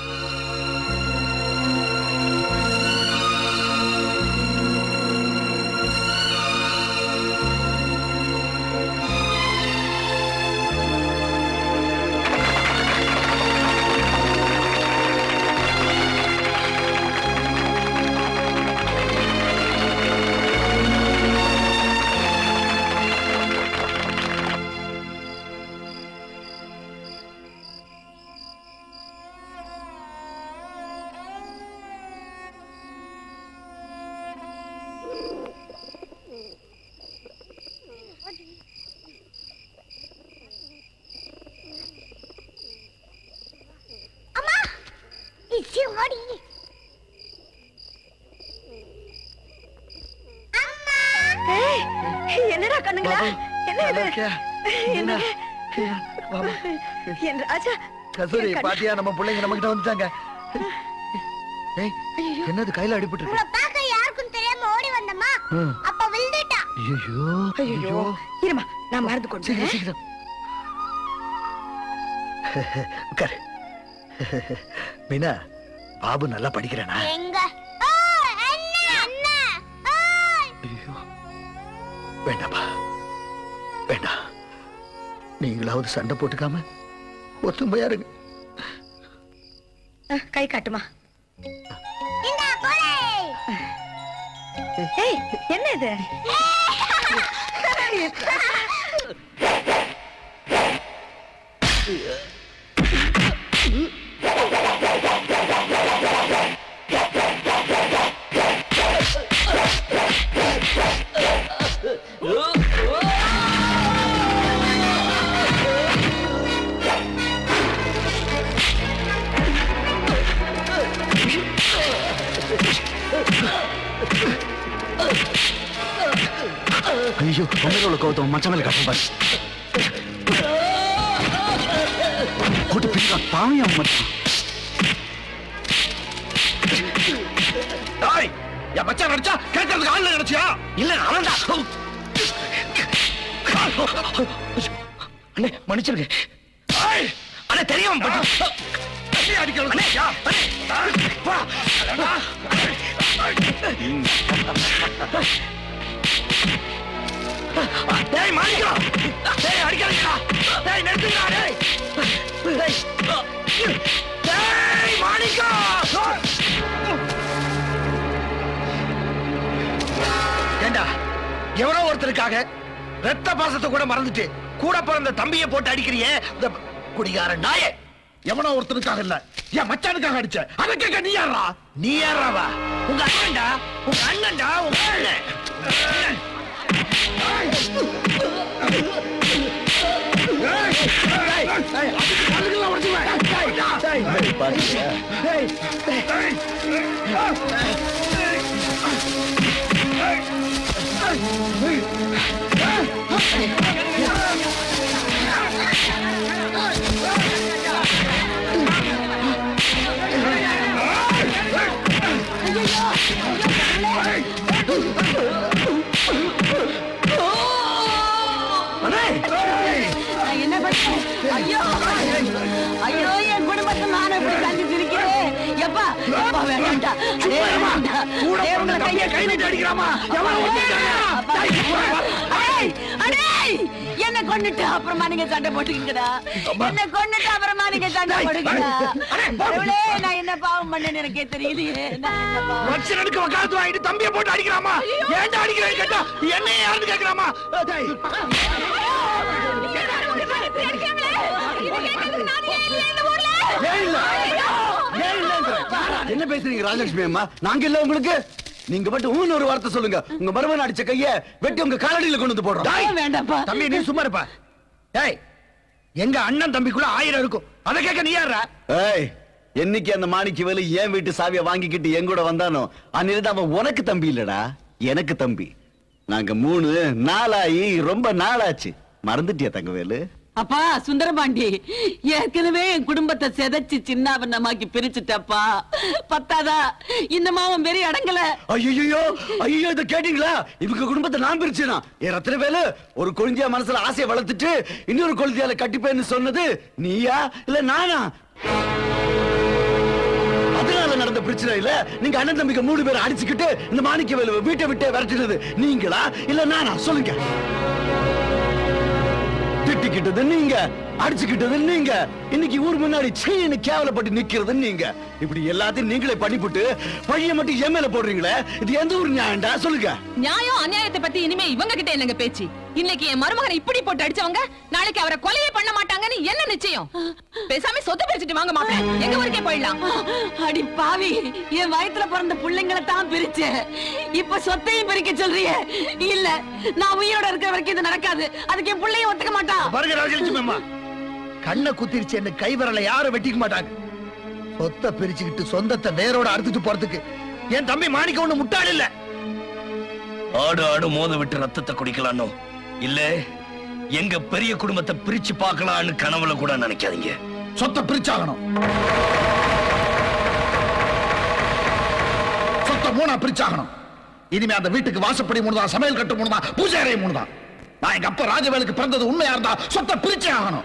என்னடா கண்ணுங்களா? என்ன இது? என்ன என் ராஜா? கஸ்தூரி, பாட்டியா, நம்ம பிள்ளைங்க நம்ம கிட்ட வந்துட்டாங்க. ஏய், என்னது கையில அடிபட்டு இருக்கு? உங்களை பார்க்க யாருக்கும் தெரியாம ஓடி வந்தம்மா. அப்ப விழுந்துட்டா. ஐயோ ஐயோ, இருமா, நான் மருந்து கொண்டு சீக்கிரம் சீக்கிரம் உட்காரு. மீனா, பாபு நல்லா படிக்கிறானா? எங்க? வேண்டாப்பா, வேண்டாம். நீங்களாவது சண்டை போட்டுக்காம ஒத்துமையா இருங்க. கை காட்டுமா. இந்தா கோலை. ஏய் என்ன இது? ஐயோ உங்களோட கோத்தம் மச்ச மேல காட்டும் பாரு. போட்டு பிடிக்கா பாவியா மச்சான். டேய் என் மச்சான் அடிச்சா கேட்கறதுக்கு ஆள் நினைச்சியா? இல்ல அவன்டா. அண்ணே மன்னிச்சிருங்க. அண்ணே தெரியாம பண்ண. நீ அடிக்கணும். அண்ணே யா. அண்ணே பா. டேய் மாணிக்கா. டேய் அடிக்காதீங்கடா. டேய் நிறுத்துங்கடா டேய். டேய். டேய் மாணிக்கா. ஏண்டா எவனோ ஒருத்தருக்காக ரத்த பாசத்தை கூட மறந்துட்டு கூட பிறந்த தம்பியை போட்டு அடிக்கிறியே இந்த குடிகாரன் நாயே. எவனோ ஒருத்தருக்காக இல்ல என் மச்சானுக்காக அடிச்ச. அதை கேட்க நீ யாரா? நீ யாராவா? உங்க அண்ணன்டா உங்க அண்ணன்டா உங்க அண்ணன். என்ன பண்ணேன்? ஐயோ ஐயோ என் குடும்பத்தை நான் எப்படி தள்ளி சிரிக்கிறேன். எப்பா எப்பா வேண்டாம்டா. என்ன கொண்டுட்டு அப்புறமா நீங்க சண்டை போட்டுக்கீங்கடா. என்ன கொண்டுட்டு அப்புறமா நீங்க சண்டை போட்டுக்கீங்கடா. நான் என்ன பாவம் பண்ணேன்னு எனக்கே தெரியலையே. மச்சனுக்கு வக்காலத்து வாங்கிட்டு தம்பியை போட்டு அடிக்கிறாமா? ஏன்டா அடிக்கிறேன்னு கேட்டா என்ன யாருன்னு கேட்கலாமா? என்ன பேசுறீங்க ராஜலட்சுமி அம்மா? நாங்க இல்ல உங்களுக்கு. நீங்க மட்டும் ஊன்னு ஒரு வார்த்தை சொல்லுங்க. உங்க மருமகன் அடிச்ச கைய வெட்டி உங்க காலடியில கொண்டு வந்து போடுறோம். வேண்டாப்பா தம்பி நீ சும்மா இருப்பா. ஏய் எங்க அண்ணன் தம்பிக்குள்ள ஆயிரம் இருக்கும். அதை கேட்க நீ யாரா? ஏய் என்னைக்கு அந்த மாணிக்க வேலு என் வீட்டு சாவியை வாங்கிக்கிட்டு என் கூட வந்தானோ அன்னிலிருந்து அவன் உனக்கு தம்பி இல்லடா, எனக்கு தம்பி. நாங்க மூணு நாளாயி ரொம்ப நாளாச்சு. மறந்துட்டியா தங்கவேலு? அப்பா சுந்தரபாண்டி, ஏற்கனவே என் குடும்பத்தை செதைச்சு சின்னாபன்னமாக்கி பிரிச்சுட்டப்பா. பத்தாதா இந்த மாவன் பெரிய அடங்கல. ஐயோ ஐயோ இத கேட்டீங்களா? இவங்க குடும்பத்தை நான் பிரிச்சேனா? ஏ ரத்தினவேலு, ஒரு கொழுந்தியா மனசுல ஆசையை வளர்த்துட்டு இன்னொரு கொழுந்தியால கட்டிப்பேன்னு சொன்னது நீயா இல்ல நானா? அதனால நடந்த பிரச்சனை இல்ல. நீங்க அண்ணன் தம்பிக்கு மூணு பேரை அடிச்சுக்கிட்டு இந்த மாணிக்க வேலு வீட்டை விட்டே விரட்டினது நீங்களா இல்ல நானா? சொல்லுங்க. திட்டிக்கிட்டது நீங்க, அடிச்சுக்கிட்டது நீங்க, இன்னைக்கு ஊர் முன்னாடி சீனு கேவலப்பட்டு நிக்கிறது நீங்க. இப்படி எல்லாத்தையும் நீங்களே பண்ணிவிட்டு பழிய மட்டும் என் மேல போடுறீங்களே, இது எந்த ஊர் நியாயம்டா? சொல்லுங்க. நியாயம் அநியாயத்தை பத்தி இனிமே இவங்க கிட்ட என்னங்க பேச்சு? இன்னைக்கு என் மருமகனை இப்படி போட்டு அடிச்சவங்க நாளைக்கு அவரை கொலையே பண்ண மாட்டாங்கன்னு என்ன நிச்சயம்? பேசாம சொத்து பிரிச்சுட்டு வாங்க மாப்பிள்ள, எங்க ஊருக்கே போயிடலாம். அடி பாவி, என் வயித்துல பிறந்த பிள்ளைங்களை தான் பிரிச்சேன். இப்ப சொத்தையும் பிரிக்க சொல்றியே? இல்ல, நான் உயிரோட இருக்கிற வரைக்கும் இது நடக்காது. அதுக்கு என் பிள்ளையும் ஒத்துக்க மாட்டான். பாருங்க ராஜலட்சுமி அம்மா, கண்ணை குத்திருச்சு என்ன கை விரலை யாரும் வெட்டிக்க மாட்டாங்க. சொத்தை பிரிச்சுக்கிட்டு சொந்தத்தை வேரோட அறுத்துட்டு போறதுக்கு என் தம்பி மாணிக்க ஒண்ணு முட்டாள் இல்ல. ஆடு ஆடு மோத விட்டு ரத்தத்தை குடிக்கலான்னு இல்ல, எங்க பெரிய குடும்பத்தை பிரிச்சு பார்க்கலான்னு கனவுல கூட நினைக்காதீங்க. சொத்தை பிரிச்சாகணும். சொத்தை மூணா பிரிச்சாகணும். இனிமே அந்த வீட்டுக்கு வாசப்படி மூணுதான், சமையல் கட்டு மூணுதான், பூஜை அறை மூணுதான். நான் எங்க அப்பா ராஜவேலுக்கு பிறந்தது உண்மையா இருந்தா சொத்தை பிரிச்சே ஆகணும்.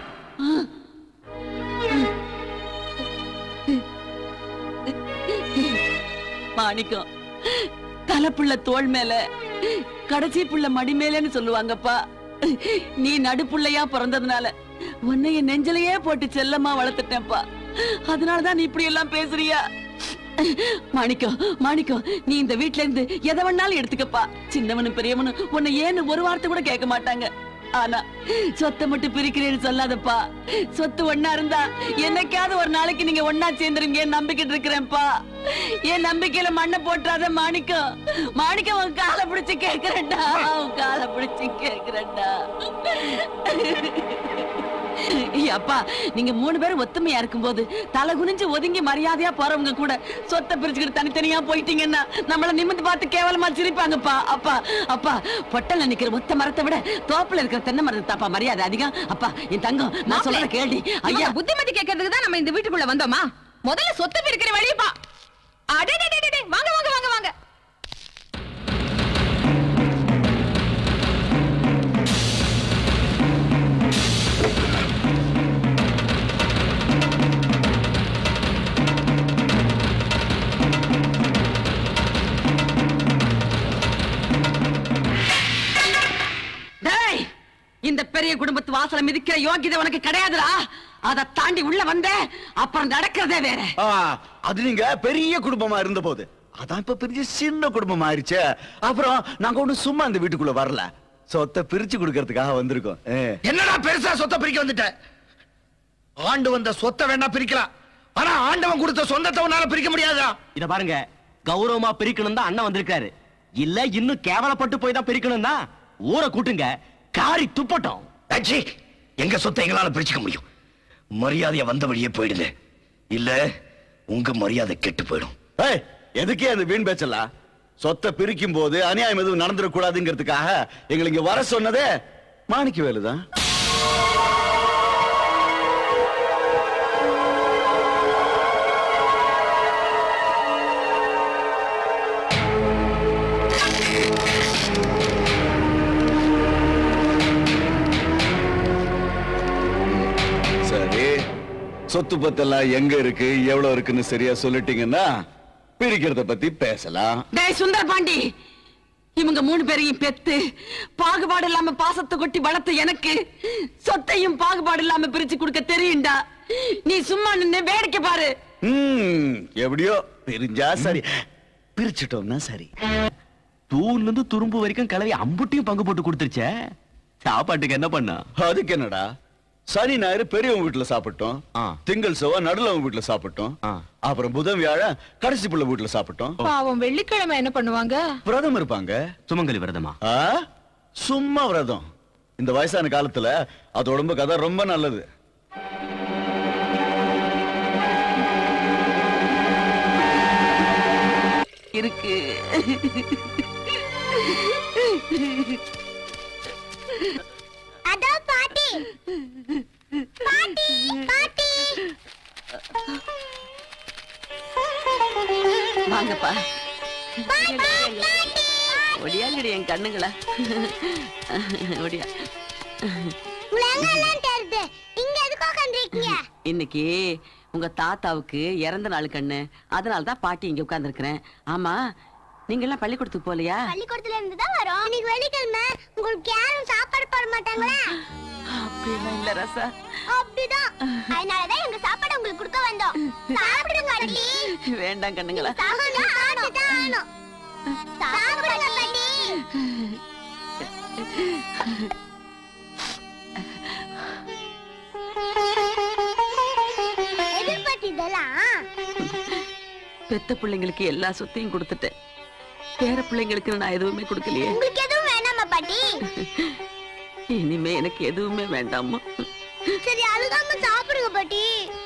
மாணிக்கம், தலைப்புள்ள தோள் மேல கடைசி புள்ள மடி மேலன்னு சொல்லுவாங்கப்பா. நீ நடுப்புள்ளையா பிறந்ததுனால உன்னைய நெஞ்சலையே போட்டு செல்லமா வளர்த்துட்டேன்ப்பா. அதனாலதான் நீ இப்படி எல்லாம் பேசுறியா? மாணிக்கம் மாணிக்கம், நீ இந்த வீட்ல இருந்து எதை வேணாலும் எடுத்துக்கப்பா. சின்னவனும் பெரியவனும் உன்னை ஏன்னு ஒரு வார்த்தை கூட கேட்க மாட்டாங்க. ஆனா சொத்தை மட்டும் பிரிக்கிறேன்னு சொல்லாதப்பா. சொத்து ஒன்னா இருந்தா என்னைக்காவது ஒரு நாளைக்கு நீங்க ஒன்னா சேர்ந்துருங்க நம்பிக்கிட்டு இருக்கிறேன்ப்பா. என் நம்பிக்கையில மண்ணை போட்டுறாத மாணிக்கம். மாணிக்கம் உன் காலை பிடிச்சு கேக்குறேன்டா, உன் காலை பிடிச்சு கேக்குறேன்டா. அப்பா, நீங்க மூணு பேரும் ஒத்துமையா இருக்கும்போது தலை குனிஞ்சு ஒதுங்கி மரியாதையா போறவங்க கூட சொத்தை பிரிச்சுக்கிட்டு தனித்தனியா போயிட்டீங்கன்னா நம்மள நிமிந்து பார்த்து கேவலமா சிரிப்பாங்கப்பா. அப்பா அப்பா, பொட்டல்ல நிக்கிற ஒத்த மரத்தை விட தோப்புல இருக்கிற தென்னை மரத்தை தாப்பா மரியாதை அதிகம். அப்பா என் தங்கம், நான் சொல்ற கேள்வி. ஐயா, புத்திமதி கேட்கறதுக்கு தான் நம்ம இந்த வீட்டுக்குள்ள வந்தோமா? முதல்ல சொத்தை பிரிக்கிற வழியப்பா. அடே வாங்க வாங்க வாங்க வாங்க. இந்த பெரிய குடும்பத்து வாசல மிதிக்கிற யோகிதை உனக்கு கிடையாதுடா. அதை தாண்டி உள்ள வந்த அப்புறம் நடக்கிறதே வேற. அது நீங்க பெரிய குடும்பமா இருந்த போது, அதான் இப்ப பெரிய சின்ன குடும்பம் ஆயிருச்சு. அப்புறம் நாங்க ஒண்ணு சும்மா இந்த வீட்டுக்குள்ள வரல, சொத்தை பிரிச்சு கொடுக்கறதுக்காக வந்திருக்கோம். என்னடா பெருசா சொத்தை பிரிக்க வந்துட்ட? ஆண்டு வந்த சொத்தை வேணா பிரிக்கலாம், ஆனா ஆண்டவன் கொடுத்த சொந்தத்தை உன்னால பிரிக்க முடியாதா? இத பாருங்க, கௌரவமா பிரிக்கணும் தான் அண்ணன் வந்திருக்காரு. இல்ல இன்னும் கேவலப்பட்டு போய் தான் பிரிக்கணும் தான் ஊரை கூட்டுங்க, காரி துப்பட்டோம். எங்க சொத்தை எங்களால பிரிச்சுக்க முடியும்? மரியாதையா வந்த வழியே போயிடுங்க, இல்ல உங்க மரியாதை கெட்டு போயிடும். எதுக்கே அந்த வீண் பேச்சலாம்? சொத்தை பிரிக்கும் போது அநியாயம் எதுவும் நடந்துடக்கூடாதுங்கிறதுக்காக எங்களை இங்க வர சொன்னதே மாணிக்கவேலுதான். சொத்து பத்தெல்லாம் எங்க இருக்கு, எவ்வளவு இருக்குன்னு சரியா சொல்லிட்டீங்கன்னா பிரிக்கிறத பத்தி பேசலாம். டேய் சுந்தர் பாண்டி, இவங்க மூணு பேரையும் பெத்து பாகுபாடு இல்லாம பாசத்தை கொட்டி வளர்த்த எனக்கு சொத்தையும் பாகுபாடு இல்லாம பிரிச்சு கொடுக்க தெரியும்டா. நீ சும்மா நின்னு வேடிக்கை பாரு. ம், எப்படியோ பிரிஞ்சா சரி, பிரிச்சுட்டோம்னா சரி. தூண்ல இருந்து துரும்பு வரைக்கும் கிளவி அம்புட்டியும் பங்கு போட்டு கொடுத்துருச்சே, சாப்பாட்டுக்கு என்ன பண்ணா? அதுக்கு என்னடா, சனி ஞாயிறு பெரியவங்க வீட்டுல சாப்பிட்டோம், திங்கள் செவ்வாய் நடுலவங்க வீட்டுல சாப்பிட்டோம், அப்புறம் புதன் வியாழன் கடைசி புள்ள வீட்டுல சாப்பிட்டோம். பாவம் வெள்ளிக்கிழமை என்ன பண்ணுவாங்க? விரதம் இருப்பாங்க. சுமங்கலி விரதமா? சும்மா விரதம். இந்த வயசான காலத்துல அது உடம்புக்கு அதான் ரொம்ப நல்லது. இருக்கு. அதோ பாட்டி பாட்டி பாட்டி வாங்கப்பா. ஒடியாங்கடி என் கண்ணுங்களா, ஒடியா. இன்னைக்கு உங்க தாத்தாவுக்கு இறந்த நாள் கண்ணு, அதனாலதான் பாட்டி இங்க உட்கார்ந்து இருக்கிறேன். ஆமா, நீங்க எல்லாம் பள்ளிக்கூடத்துக்கு போலையா? பள்ளிக்கூடத்துல இருந்து தான் வரோம். இன்னைக்கு வெள்ளிக்கிழமை, உங்களுக்கு யாரும் சாப்பாடு போட மாட்டாங்களா? அப்படிலாம் இல்ல ரசா. அப்படிதான், அதனாலதான் எங்க சாப்பாடு உங்களுக்கு கொடுக்க வந்தோம். சாப்பிடுங்க பாட்டி. வேண்டாம் கண்ணுங்களா. சாப்பிடுங்க பாட்டி. எதிர்பார்த்து இதெல்லாம் பெத்த பிள்ளைங்களுக்கு எல்லா சொத்தையும் கொடுத்துட்டேன், பேர பிள்ளைங்களுக்கு நான் எதுவுமே கொடுக்கலையே. உங்களுக்கு எதுவும் வேணாமா பாட்டி? இனிமே எனக்கு எதுவுமே வேண்டாமா. சரி, அழுகாம சாப்பிடுங்க பாட்டி.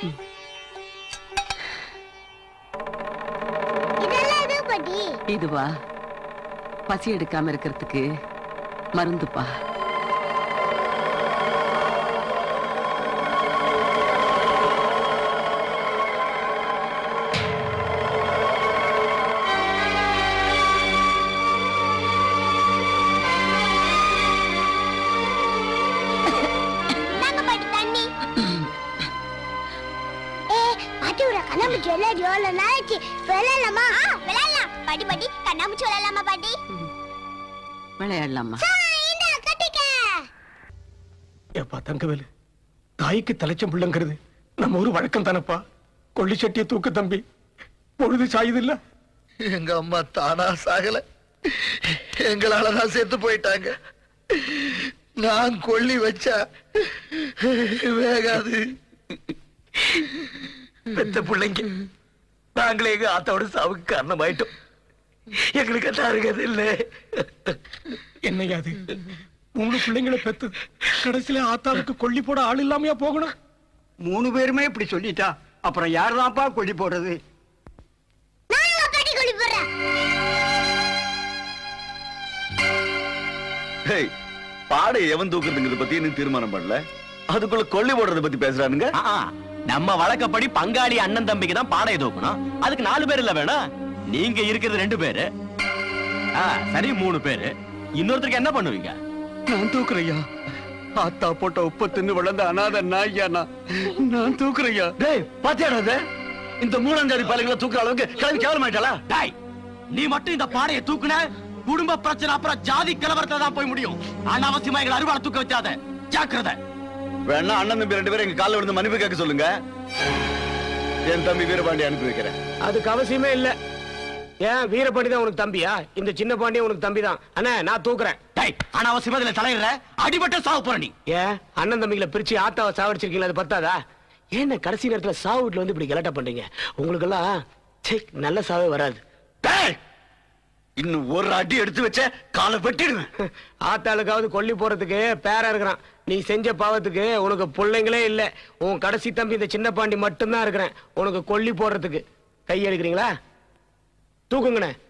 இதெல்லாம் எது பாட்டி? இதுவா, பசி எடுக்காம இருக்கிறதுக்கு மருந்துப்பா. விளையாடலாமா? ஏப்பா தங்கவேலு, தாய்க்கு தலைச்சம் பிள்ளைங்கிறது நம்ம ஊரு வழக்கம் தானப்பா. கொள்ளி சட்டிய தூக்கு தம்பி, பொழுது சாயுது இல்ல. எங்க அம்மா தானா சாகல, எங்களாலதான் செத்து போயிட்டாங்க. நான் கொள்ளி வச்சா வேகாது. பெத்த பிள்ளைங்க நாங்களே எங்க ஆத்தாவோட சாவுக்கு காரணமாயிட்டோம். எங்களுக்கு தாருகிறது இல்ல. என்னையாது மூணு பிள்ளைங்களை பெத்து கடைசியில ஆத்தாவுக்கு கொள்ளி போட ஆள் இல்லாமையா போகணும்? மூணு பேருமே இப்படி சொல்லிட்டா அப்புறம் யாருதான்ப்பா கொள்ளி போடுறது? பாடை எவன் தூக்குறதுங்கிறத பத்தி எனக்கு தீர்மானம் பண்ணல, அதுக்குள்ள கொள்ளி போடுறத பத்தி பேசுறானுங்க. நம்ம வழக்கப்படி பங்காளி அண்ணன் தம்பிக்கு தான் பாடையை தூக்கணும். அதுக்கு நாலு பேர் இல்ல வேணும். நீங்க இருக்கிறது ரெண்டு பேரு, சரி மூணு பேரு. இன்னொருத்தருக்கு என்ன பண்ணுவீங்க? நான் தூக்குறையா. ஆத்தா போட்ட உப்பு தின்னு வளர்ந்த அனாத நாய்யானா நான் தூக்குறையா. டேய் பாத்தியாடா, இந்த மூணாஞ்சாதி பாலைகளை தூக்குற அளவுக்கு கிளம்பி கேவலமாயிட்டாளா? டேய் நீ மட்டும் இந்த பாடையை தூக்குன குடும்ப பிரச்சனை அப்புறம் ஜாதி கலவரத்துல தான் போய் முடியும். அனாவசியமா எங்களை அறுவாளை தூக்க வச்சாத, ஜாக்கிரதை. வேணா அண்ணன் தம்பி ரெண்டு பேரும் எங்க காலில் விழுந்து மன்னிப்பு கேட்க சொல்லுங்க. என் தம்பி வீரபாண்டி அனுப்பி வைக்கிறேன். அதுக்கு அவசியமே இல்ல. ஏன் வீரபாண்டி தான் உனக்கு தம்பியா? இந்த சின்ன பாண்டிய உனக்கு தம்பி தான். அண்ணா நான் தூக்குறேன். டேய் அனாவசியமா இதுல தலையிடுற, அடிபட்ட சாவு போற நீ. ஏன் அண்ணன் தம்பிகளை பிரிச்சு ஆத்தாவை சாவடிச்சிருக்கீங்களா? அது பத்தாதா? ஏன் கடைசி நேரத்துல சாவு வீட்டுல வந்து இப்படி கலாட்டா பண்றீங்க? உங்களுக்கு எல்லாம் நல்ல சாவே வராது. இன்னும் ஒரு அடி எடுத்து வச்ச காலை வெட்டிடுவேன். ஆத்தாளுக்காவது கொல்லி போறதுக்கு பேரா இருக்கிறான். நீ செஞ்ச பாவத்துக்கு உனக்கு பிள்ளைங்களே இல்ல. உன் கடைசி தம்பி இந்த சின்ன பாண்டி மட்டும்தான் இருக்கிறேன் உனக்கு கொல்லி போடுறதுக்கு. கை எடுக்கிறீங்களா? தூக்குங்கண்ணே.